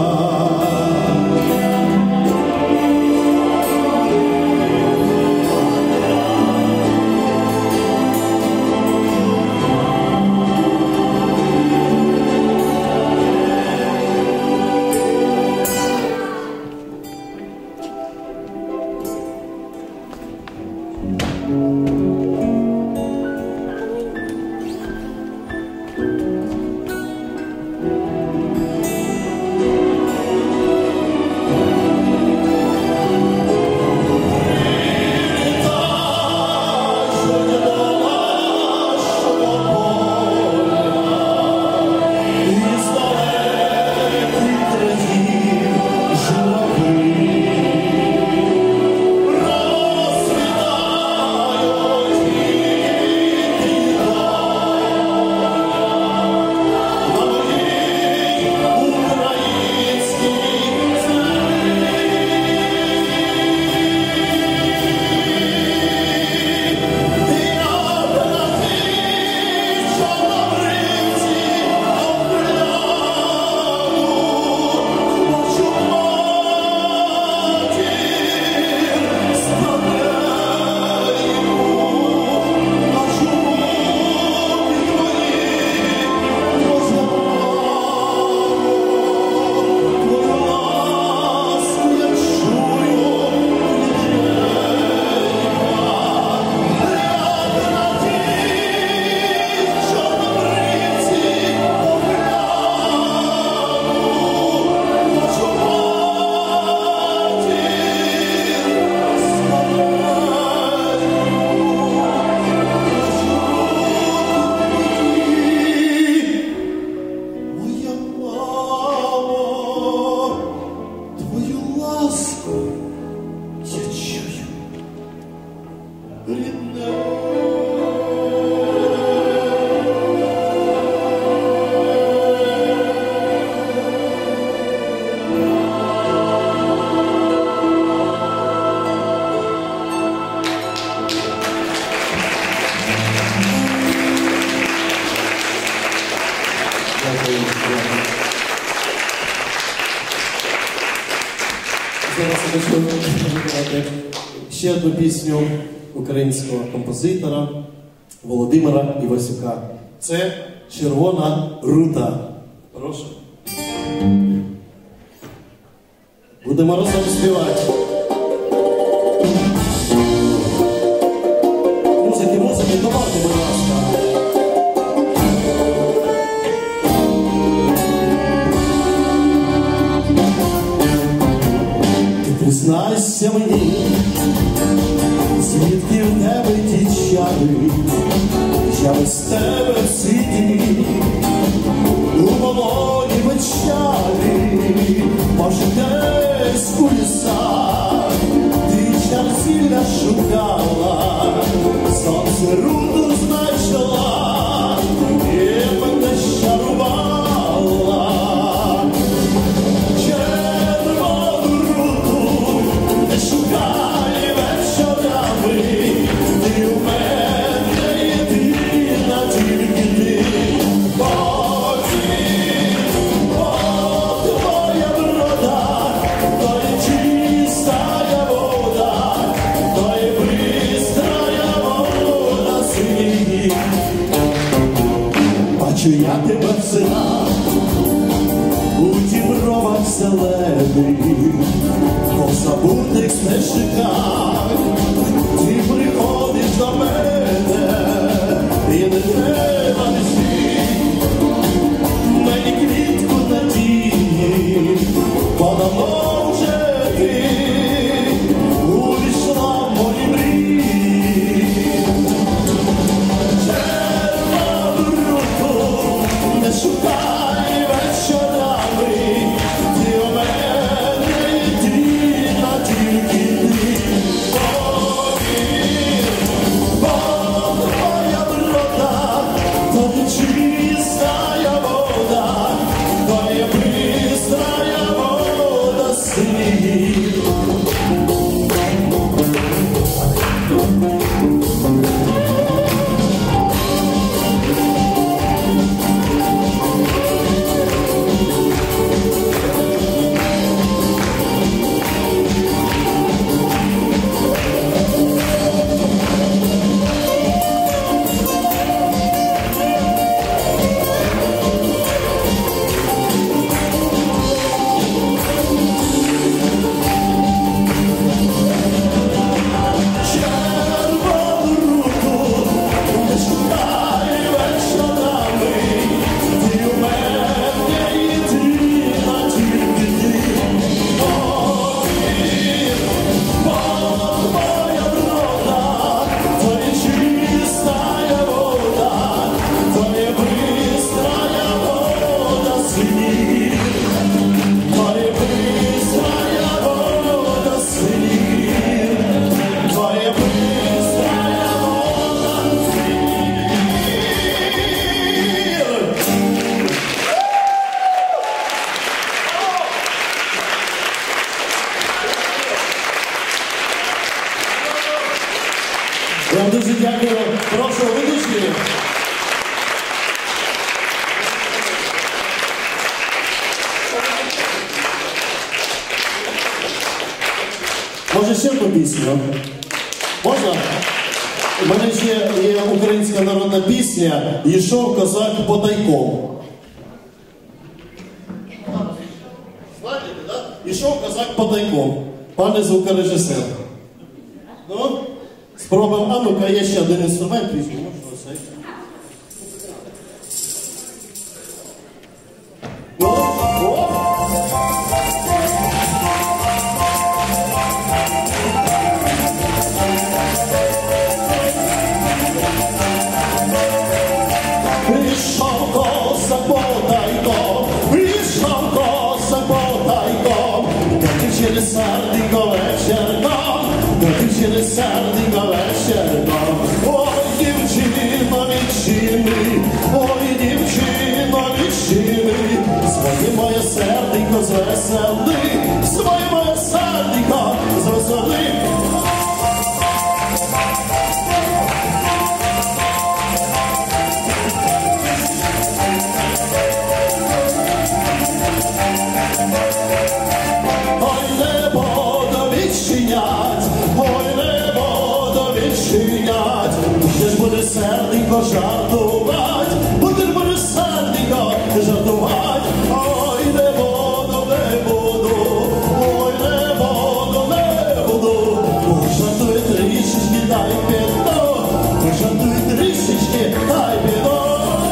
S10: Зараз я хочу виконати ще одну пісню українського композитора Володимира Івасюка. Це «Червона рута». Прошу. Будемо разом співати. Музики, музики, добавте, будь ласка. Ти признайся мені, звідки в тебе ті чари, я без тебе в світі, у полоні печалі, може десь у лісах, ти чарзілля шукала, сонце руту знайшла, і мене щарувала. Червону руту не шукай вечорами, ти у мене єдина, тільки ти. Бо ти, о, твоя врода, то є чистая вода, то є бистрая вода синій. Бачу я тебе взира у дібровах зелених, по забутих стежках, ти приходиш до мене, і не треба нести мені квітку надії, бо давно вже ти увійшла в мої мрії. Червону руту не шукай вечорами, ти у мене єдина, тільки ти. Повір, бо твоя врода, то не чистая вода, то є бистрая вода синій. Я вам дуже дякую. Прошу, ведучі. Може ще одну пісню? Можна? У мене ще є українська народна пісня «Йшов козак потайком». Знаєте, так? «Йшов козак потайком». Пане звукорежисер. Ну? Спробуємо, а ну-ка, є ще один інструмент, візьму, можна оцей. О, о. Прийшов козак потайком, прийшов козак потайком, та ти через сардинго вечірком, та ти через сардинго вечірком. Ой, дівчині,
S8: tylko żartować, bo ty możesz sardinko żartować. Oj, nie wodo, nie wodo, oj, nie wodo, nie wodo. Bo żartuję troszeczkę, daj piętno, bo żartuję troszeczkę, daj piętno.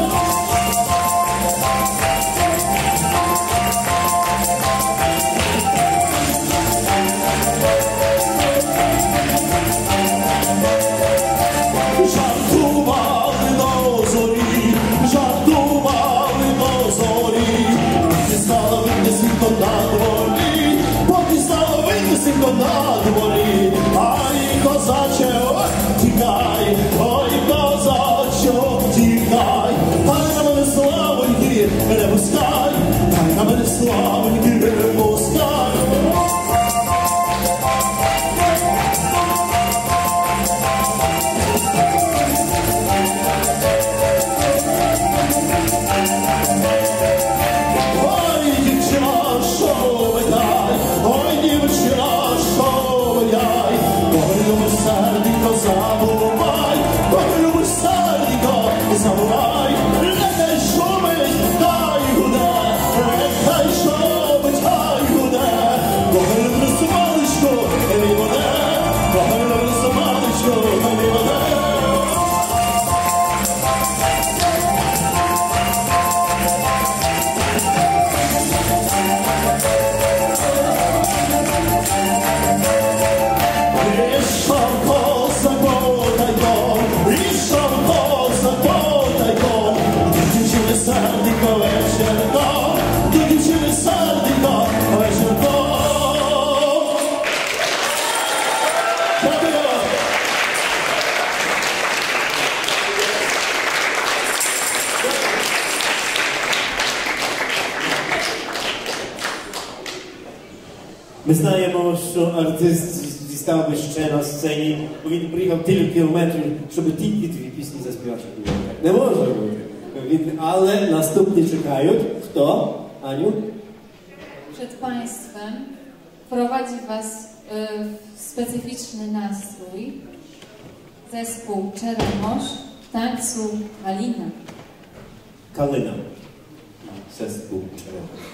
S8: Na dworі, ай, козаче, тікай, ой, козаче, тікай, хай на мене славоньки не пускай, хай на мене славоньки не пускай. Ой, дівчина, що видай, ой, дівчина, сардинко, забувай, коли любиш сардинко, забувай, нехай шумить, хай гуде, нехай шумить, хай гуде, коли любиш маличку, не воде, коли любиш маличку, не воде. Sardinko, вечерко, ти дівчини сардинко, вечерко. Дякую.
S2: Ми знаємо, що артист дістав ще на сцені, бо він приїхав кілька кілометрів, щоб тільки дві пісні заспівати. Не може бути. Він, але наступні czekają. Kto? Aniu?
S1: Przed Państwem prowadzi Was y, w specyficzny nastrój zespół Czeremosz w tańcu Kalina.
S2: Kalina. Zespół Czeremosz.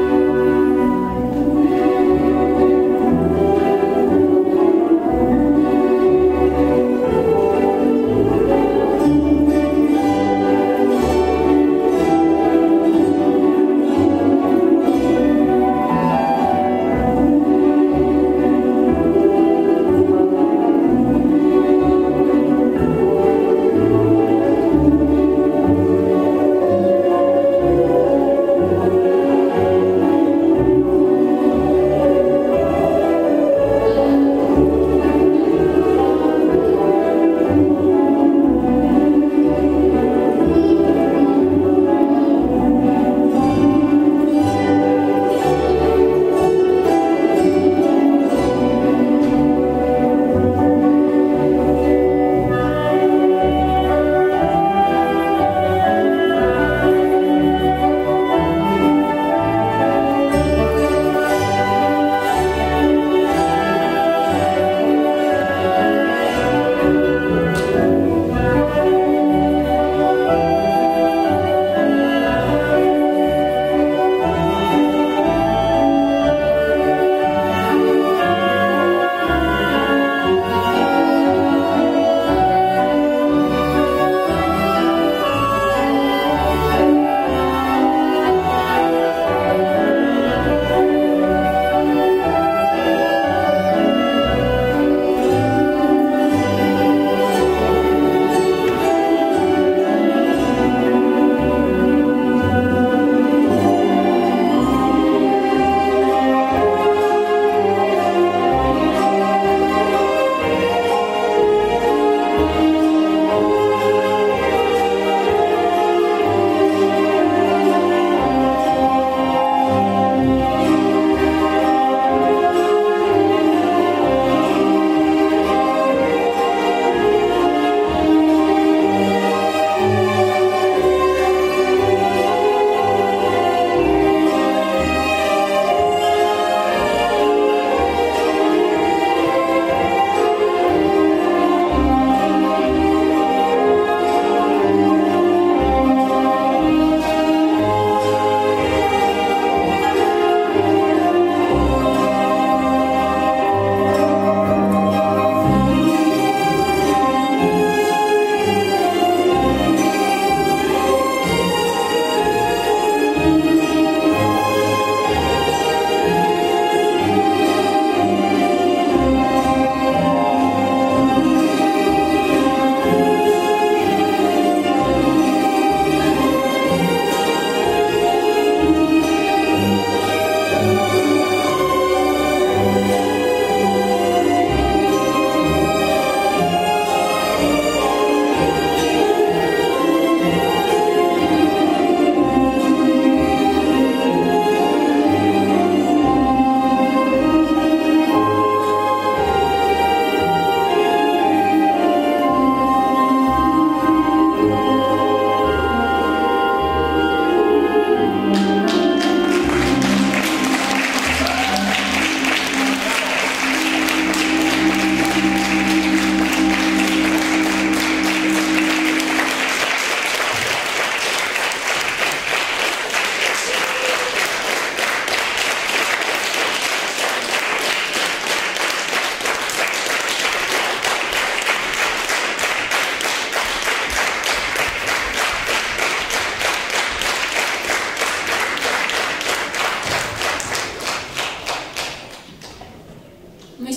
S8: Thank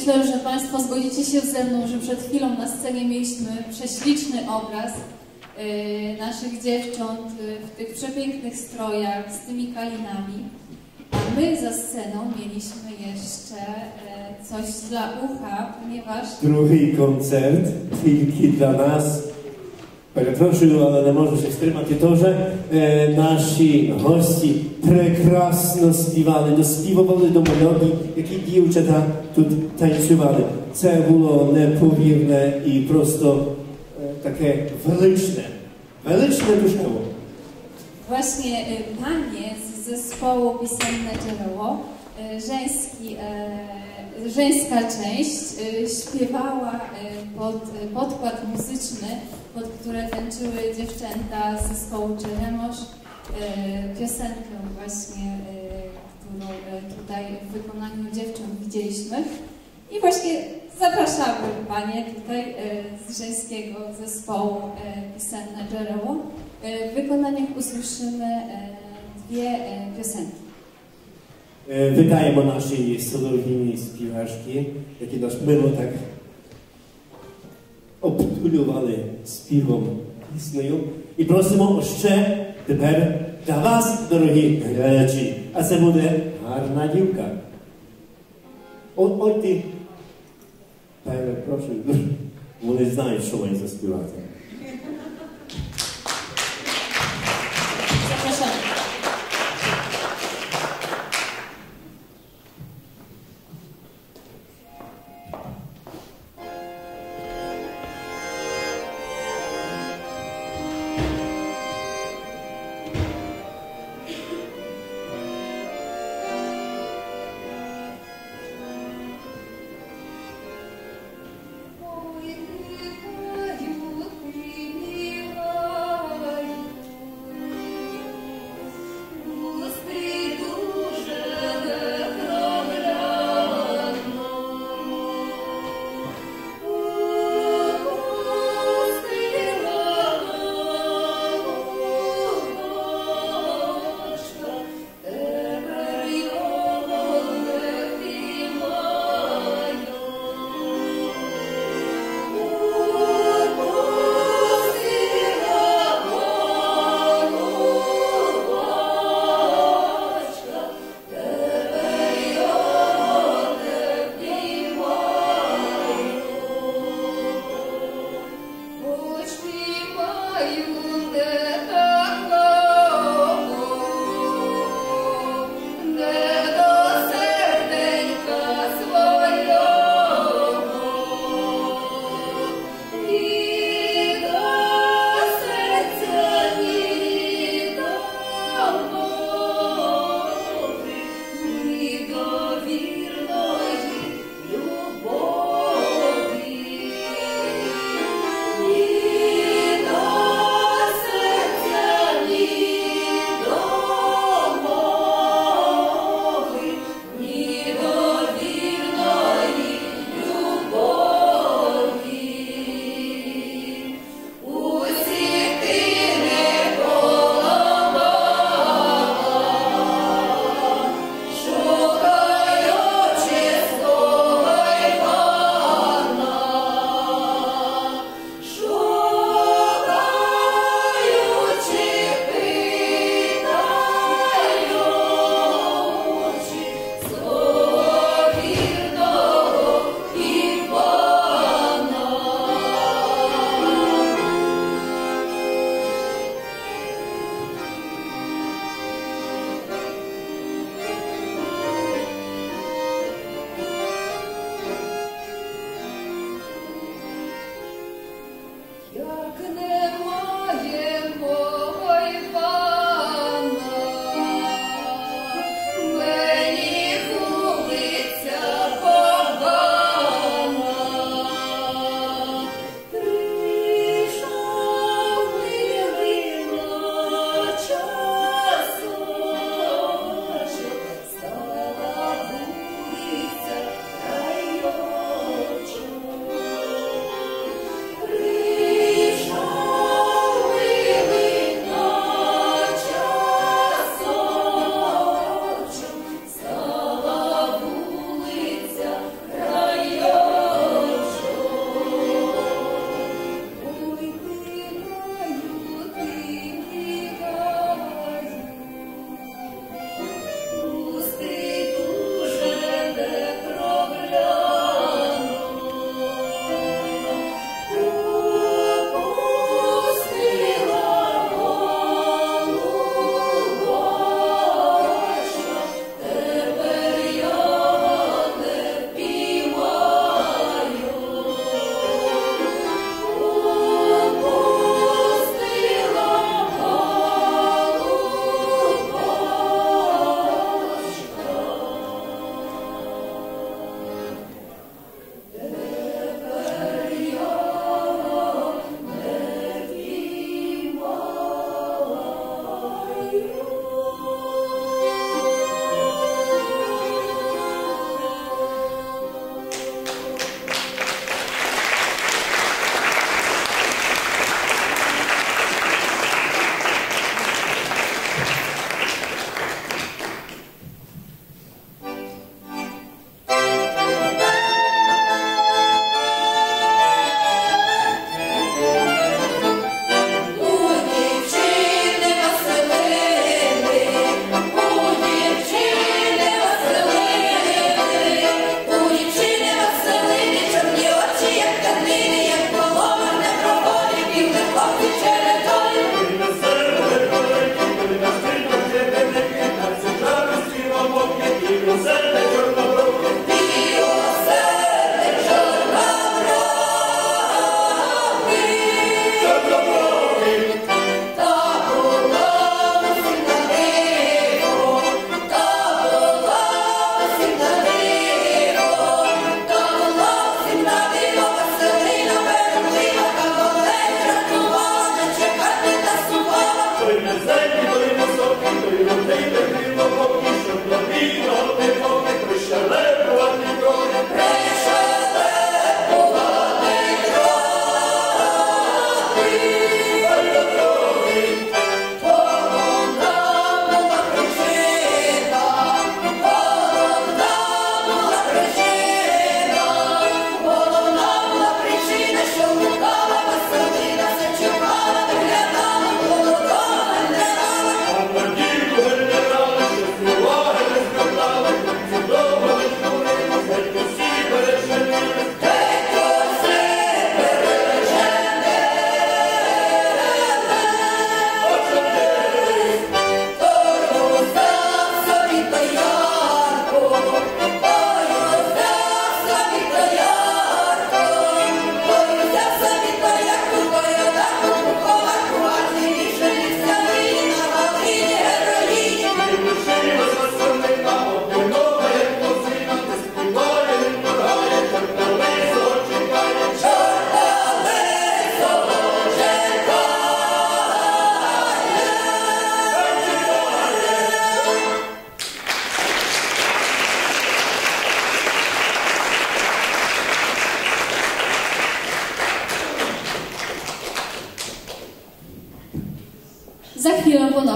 S1: myślę, że Państwo zgodzicie się ze mną, że przed chwilą na scenie mieliśmy prześliczny obraz y, naszych dziewcząt y, w tych przepięknych strojach z tymi kalinami. A my za sceną mieliśmy jeszcze y, coś dla ucha, ponieważ...
S2: Drugi koncert, tylko dla nas. Перепрошую, ale nie może się wstrzymać to, że e, nasi gości прекрасно співали, доспівували до мелодії, які дівчата тут танцювали. Це було неповірне і просто e, takie величне, величне душево.
S1: Właśnie y, panie z zespołu Pisenne Dzieło, y, żeński, y, żeńska część y, śpiewała y, pod y, podkład muzyczny, pod które tańczyły dziewczęta z zespołu Czeremosz, y, piosenkę właśnie, y, którą y, tutaj w wykonaniu dziewcząt widzieliśmy. I właśnie zapraszamy panie tutaj y, z żeńskiego zespołu y, Pisenne Dzieło. W wykonaniach usłyszymy dwie piosenki.
S2: Witaємо наші солов'їні співачки, які нас мило так обтулювали співом піснею. І просимо ще тепер для вас, дорогі глядачі, а це буде гарна дівка. От, от ти, перепрошую, вони знають, що вони заспівати.
S11: Ой,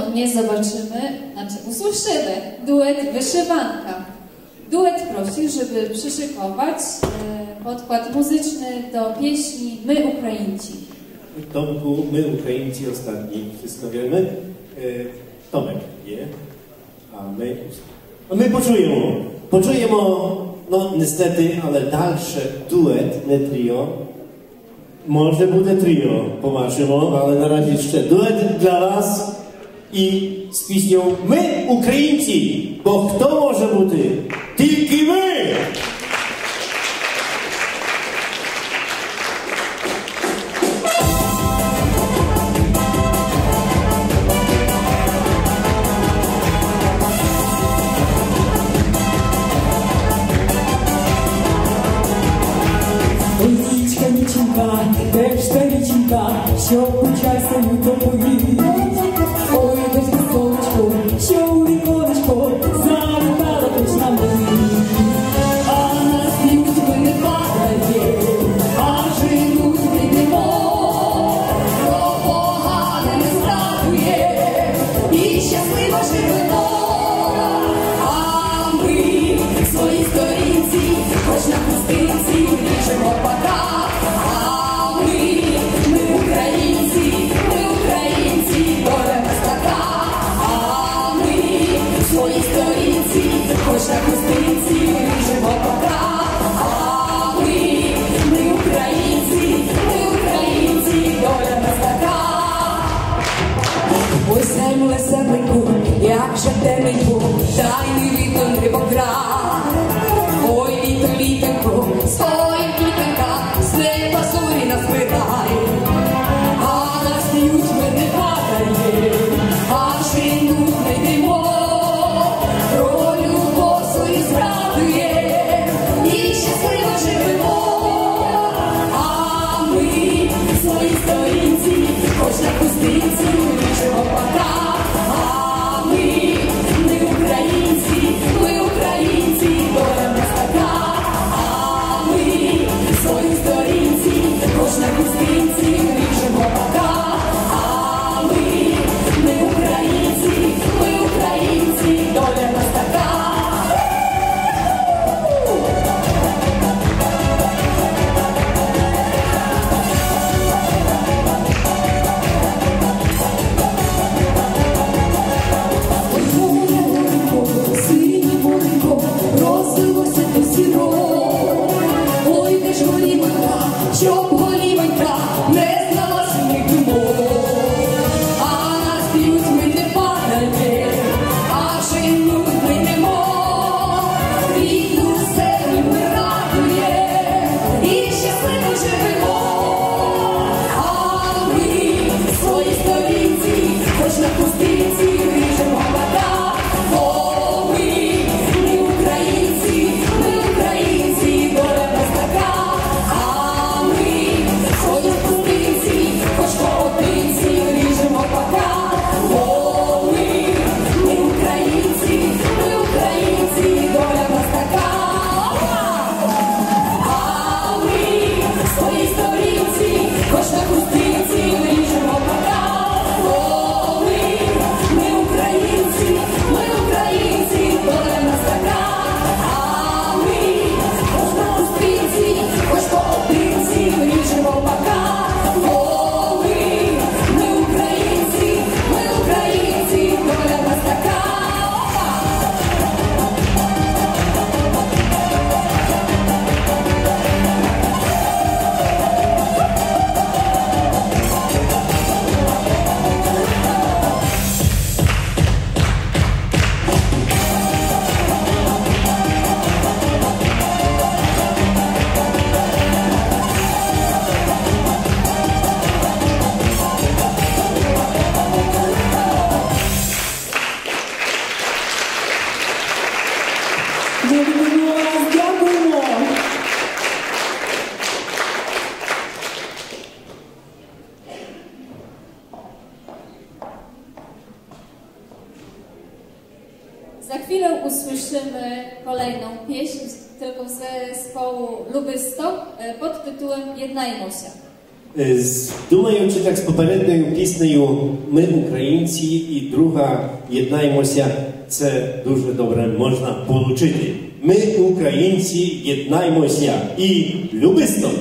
S1: ponownie zobaczymy, znaczy usłyszymy duet Wyszywanka. Duet prosi, żeby przyszykować e, podkład muzyczny do pieśni My Ukraińcy.
S2: Tomku, my Ukraińcy ostatni, wszystko wiemy. E, Tomek wie, a my... A my poczujemy, poczujemy, no niestety, ale dalsze duet, nie trio. Może będzie trio, pomarzymy, ale na razie jeszcze duet dla was i z pieśnią My Ukraińcy, bo kto może być? Tylko my!
S7: Теж та річенька, що почайся утопить. Ой, де ж ти сонечко, що у віконечко завітала точна мить. А на співці ми не падає, а живуть ми йдемо. Про погане не зрадує і щасливо живемо. А ми в своїй сторінці, хоч на пустинці, ріжемо пока. Хоч на пустинці ріжемо пока, а ми, ми українці, ми українці, доля нас така. Ой, земле, земленьку, як же темненьку, дай мій літо небокрай. Ой, літо, літоньку, своїм квітонькам, з неба зорі нас питай. А нас б'ють, ми не падає, а шинуть не йдемо. Хоч на пустинці ріжемо пока, а ми, ми українці, ми українці, доля нас така, а ми в своїй сторінці, хоч на пустинці ріжемо пока, а ми, ми українці, ми українці, доля нас така. Щоб голівонька не знала синіх думок, а нас б'ють, ми не падає, а шинуть ми йдемо. Рідну землю ми радує і щасливо живемо. А ми в своїй сторінці, хоч на пустинці ріжемо вода. О, ми, ми українці, ми українці, доля нас така. Хоч поодинці ріжемо пока, о, ми, ми українці, ми українці, доля нас така. А ми в своїй сторінці, хоч на пустинці ріжемо пока, о, ми, ми українці, ми українці, доля нас така. А ми хоч на пустинці, хоч поодинці ріжемо пока.
S1: Za chwilę usłyszymy kolejną pieśń, tylko z zespołu Lubystok pod tytułem Jednajmo się.
S2: Думаю, чи так з попередньою піснею «Ми українці» і друга «Єднаймося» це дуже добре можна получити. Ми українці, єднаймося і любисто!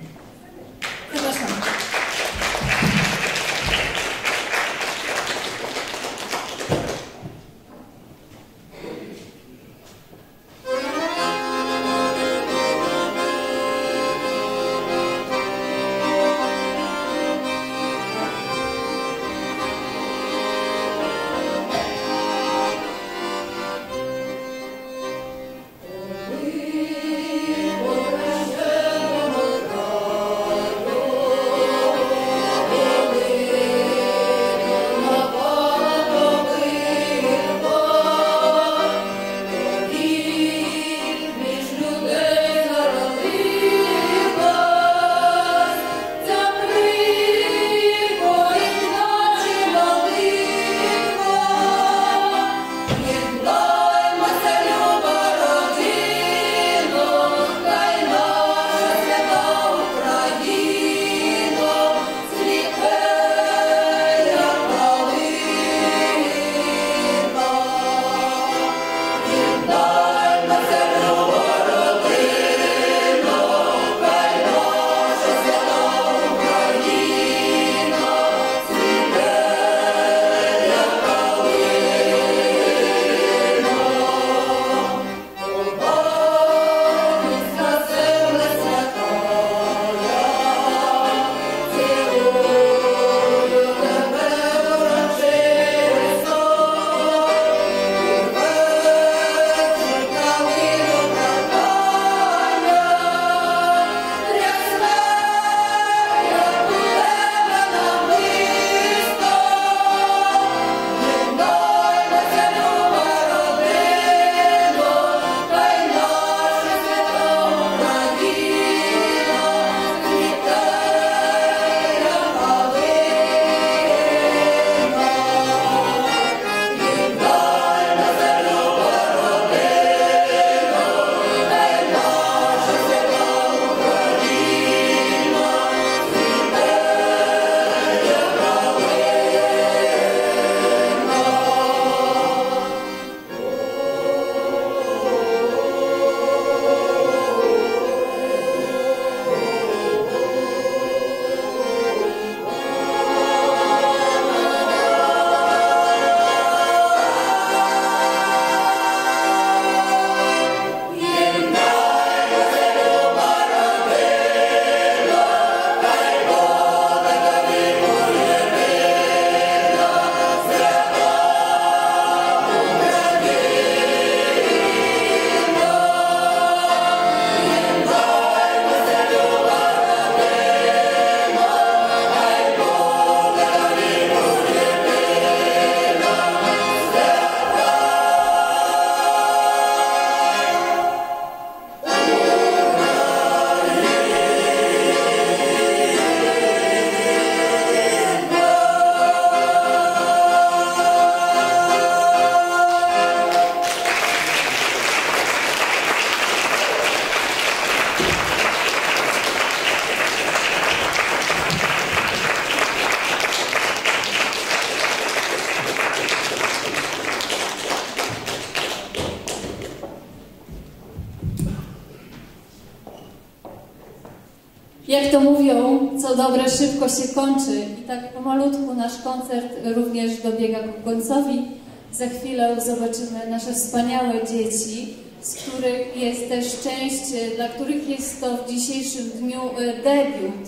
S1: Jak to mówią, co dobre szybko się kończy i tak pomalutku nasz koncert również dobiega ku końcowi. Za chwilę zobaczymy nasze wspaniałe dzieci, z których jest też część, dla których jest to w dzisiejszym dniu debiut.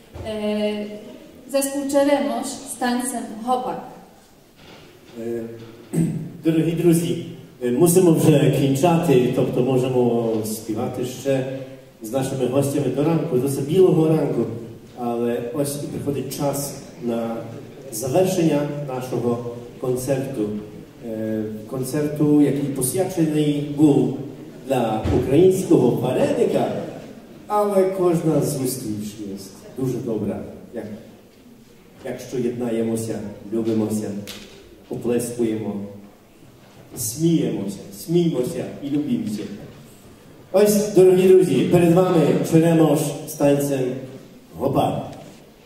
S1: Zespół Czeremoś z tańcem Chłopak.
S2: Дорогі друзі, мусимо вже кінчати, тобто можемо співати ще з нашими гостями до ранку, до білого ранку, але ось і приходить час на завершення нашого концерту. Концерту, який посвячений був для українського вареника, але кожна зустріч є дуже добра, як, якщо єднаємося, любимося, оплескуємо, сміємося, сміємося і любімося. Ось, дорогі друзі, перед вами Черемош з танцем Хлопак.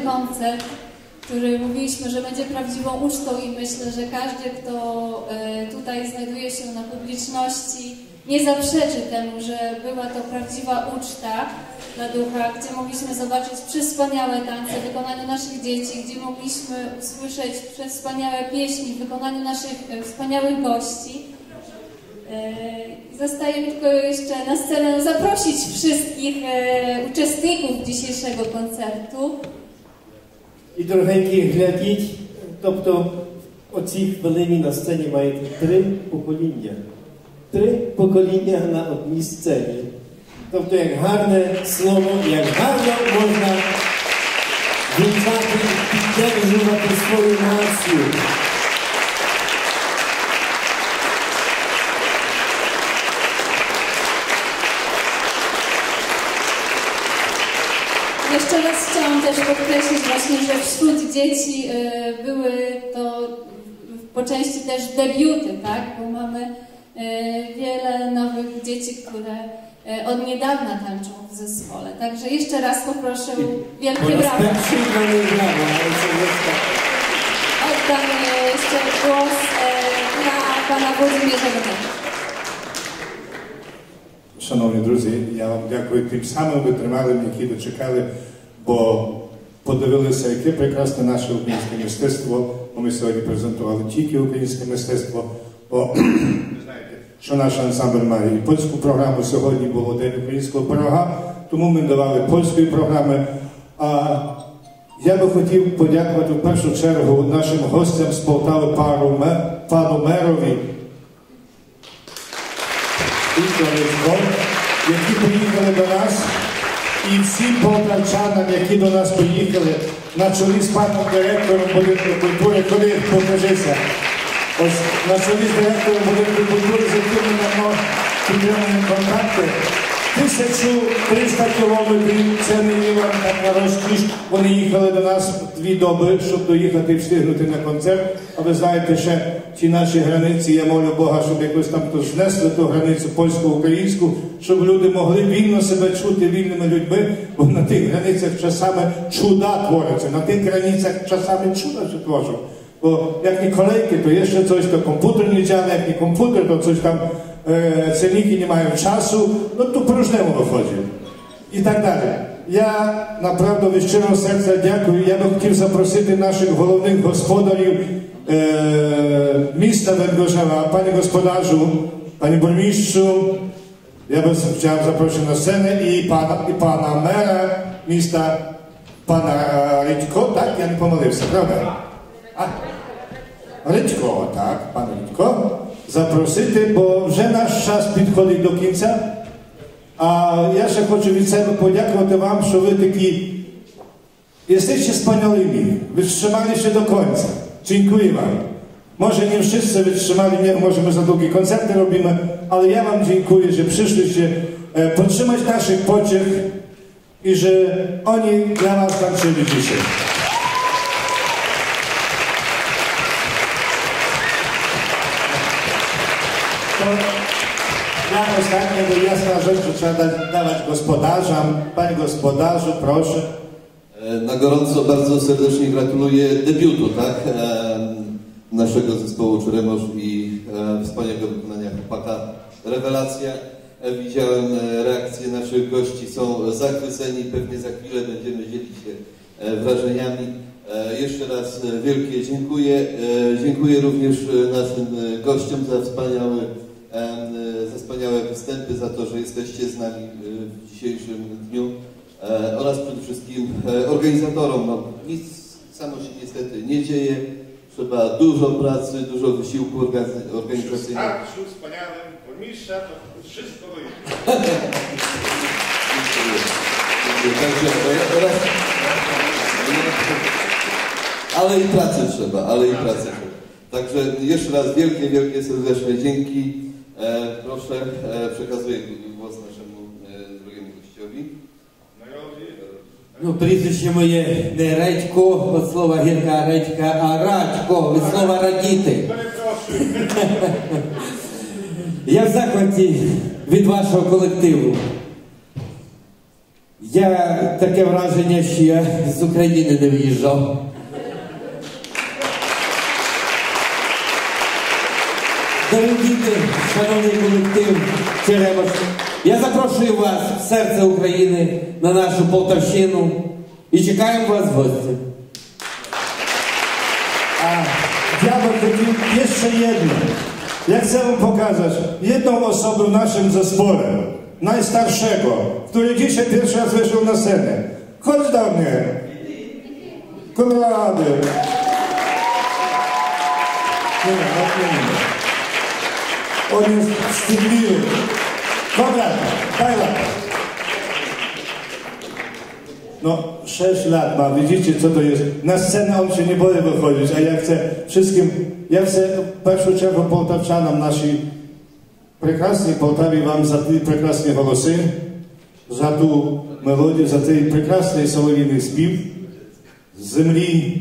S1: koncert, który mówiliśmy, że będzie prawdziwą ucztą i myślę, że każdy, kto tutaj znajduje się na publiczności, nie zaprzeczy temu, że była to prawdziwa uczta dla ducha, gdzie mogliśmy zobaczyć przewspaniałe tańce w wykonaniu naszych dzieci, gdzie mogliśmy usłyszeć przewspaniałe pieśni w wykonaniu naszych wspaniałych gości. Zostaje mi tylko jeszcze na scenę zaprosić wszystkich uczestników dzisiejszego koncertu.
S2: І, дорогенькі, глядіть, тобто оці хвилини на сцені мають три покоління. Три покоління на одній сцені. Тобто, як гарне слово, як гарно можна вивчати і підтримувати свою націю.
S1: Jeszcze raz chciałam też podkreślić właśnie, że wśród dzieci y, były to po części też debiuty, tak? Bo mamy y, wiele nowych dzieci, które y, od niedawna tańczą w zespole. Także jeszcze raz poproszę wielkie brawa. Oddam y, jeszcze głos y, na pana Włodzimierza Wodecka.
S3: Шановні друзі, я вам дякую тим самим витрималим, які дочекали, бо подивилися, яке прекрасне наше українське мистецтво, бо ми сьогодні презентували тільки українське мистецтво, бо ви знаєте, що наш ансамбль має і польську програму, сьогодні було День українського пирога, тому ми давали польської програми. А я би хотів подякувати в першу чергу нашим гостям з Полтави, пану мерові, які приїхали до нас, і всім полтавчанам, які до нас приїхали, на чолі з паном директором будинку культури, коли покажися, ось на чолі з директором будинку культури, з яким ми давно підтримуємо контакти, тисячу триста кілометрів, це не є вам так на розкіш, вони їхали до нас дві доби, щоб доїхати і встигнути на концерт, а ви знаєте, ще ті наші границі, я молю Бога, щоб якось там то знесли ту границю польсько-українську, щоб люди могли вільно себе чути вільними людьми, бо на тих границях часами чуда творяться, на тих границях часами чуда się tworzą. Bo jak nie kolejki, to jeszcze coś, to komputer nie działa, jak nie komputer, to coś tam e, celniki nie mają czasu, no to próżnemu wychodzi. I tak dalej. Ja naprawdę від щирого серця дякую. Я би хотів запросити наших головних господарів e, міста Węgorzewa, panie gospodarzu, panie burmistrzu, ja bym chciał zaprosić na scenę i pana, i pana mera miasta, pana Rydko, tak? Ja nie pomyliłem się, prawda? A, Rydko, tak, pan Rydko, zaprosić, bo вже наш час підходить до кінця. А я ще хочу від себе подякувати вам, що ви такі jesteście wspaniałymi, wytrzymali się do końca. Dziękuję wam. Może nie wszyscy wytrzymali, nie, może my za długie koncerty robimy, ale ja wam dziękuję, że przyszliście e, podtrzymać naszych pociech i że oni dla nas tańczyli dzisiaj. To na ostatnie, bo jasna rzecz, że trzeba da, dawać gospodarzom. Panie gospodarzu, proszę.
S4: Na gorąco bardzo serdecznie gratuluję debiutu, tak? Naszego zespołu Czeremorz i wspaniałego wykonania chłopaka. Rewelacja. Widziałem reakcje naszych gości, są zachwyceni, pewnie za chwilę będziemy dzielić się wrażeniami. Jeszcze raz wielkie dziękuję. Dziękuję również naszym gościom za wspaniałe, za wspaniałe występy, za to, że jesteście z nami w dzisiejszym dniu oraz przede wszystkim organizatorom. No, nic samo się niestety nie dzieje. Trzeba dużo pracy, dużo wysiłku organizacyjnego.
S3: Tak, wśród wspaniałym burmistrza to wszystko wyjdzie.
S4: Ale i pracy trzeba, ale i pracy trzeba. Także jeszcze raz wielkie, wielkie serdeczne dzięki. E, proszę, e, przekazuję głos naszemu e, drugiemu gościowi.
S6: Ну, прізвище моє не Редько, від слова гірка редька, а Радько, від слова радіти. Я в захваті від вашого колективу. Я таке враження, що я з України не виїжджав. Дорогі діти, шановний колектив Черемош, я запрошую вас в серце України на нашу Полтавщину і чекаємо вас в гості.
S3: A ja bym хотів jeszcze jedno. Ja chcę wam pokazać jedną osobę w naszym zespole, najstarszego, który dzisiaj pierwszy raz wyszedł na scenę. Chodź do mnie. Konrady. Nie, nie, nie. On jest wstydliwy. Konrad, daj lata. No, sześć lat ma, widzicie co to jest. Na scenę on się nie boi wychodzić, a ja chcę wszystkim, ja chcę w pierwszą czerwcu Poltawczanom, nasi прекрасні Полтаві вам за ті прекрасні голоси, за ту мелодію, за цей прекрасний солов'їний спів з землі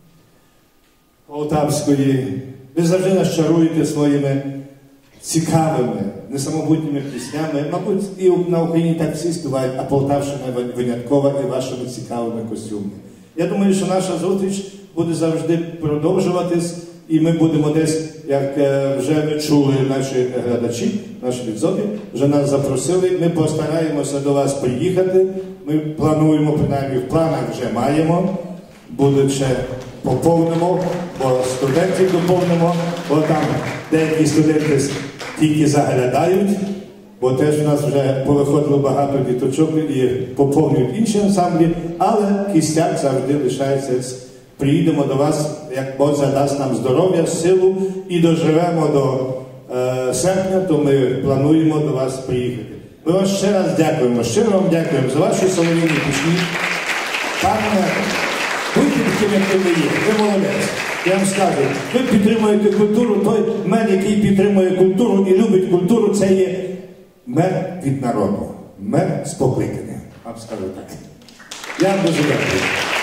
S3: полтавської. Ви завжди нас чаруєте своїми цікавими, несамобутніми піснями. Мабуть, і на Україні так всі співають, а Полтавщина виняткова і вашими цікавими костюмами. Я думаю, що наша зустріч буде завжди продовжуватись, і ми будемо десь, як вже ви чули наші глядачі, наші відзові, вже нас запросили, ми постараємося до вас приїхати, ми плануємо, принаймні в планах вже маємо, буде ще поповнимо, бо студентів доповнимо, бо там деякі студенти тільки заглядають, бо теж у нас вже повиходило багато діточок і поповнюють інші ансамблі, але кістяк завжди лишається. Приїдемо до вас, як Бог задасть нам здоров'я, силу і доживемо до е, серпня, то ми плануємо до вас приїхати. Ми вам ще раз дякуємо, щиро вам дякуємо за ваші солов'їні пісні. Пане, будьте таким, як ви є, ви молодець. Я вам скажу, ви підтримуєте культуру, той мен, який підтримує культуру і любить культуру, це є мер від народу, мер з покликання. Вам скажу так. Я вам дуже дякую.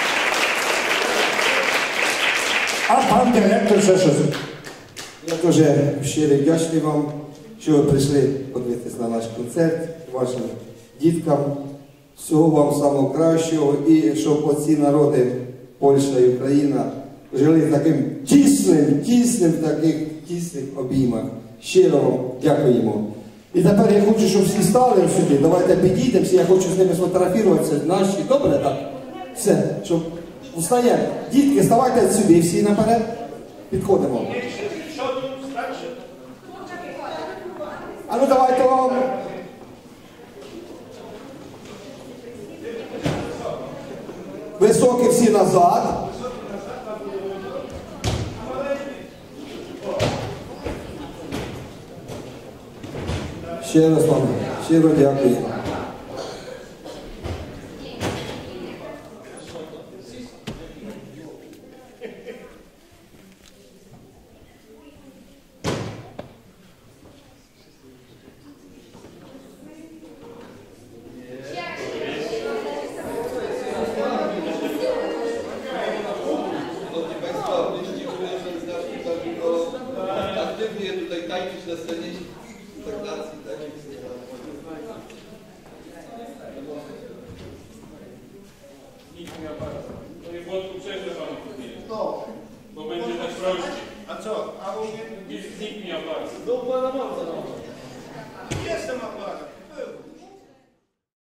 S3: А пан директор ще щось.
S6: Я дуже щиро вдячний вам, що ви прийшли подивитися на наш концерт, вашим діткам. Всього вам самого кращого і щоб оці народи, Польща і Україна, жили таким тісним, тісним, в таких тісних обіймах. Щиро вам дякуємо. І тепер я хочу, щоб всі стали сюди. Давайте підійдемося, я хочу з ними сфотографуватися. Наші, добре, так? Все, щоб встаємо. Дітки, ставайте сюди, всі наперед. Підходимо. А ну давайте вам. Високі всі назад. Ще раз вам щиро дякую.
S3: A co? A u mnie?
S8: Zniknij aparat.
S3: No, pana mam za Jestem aparat.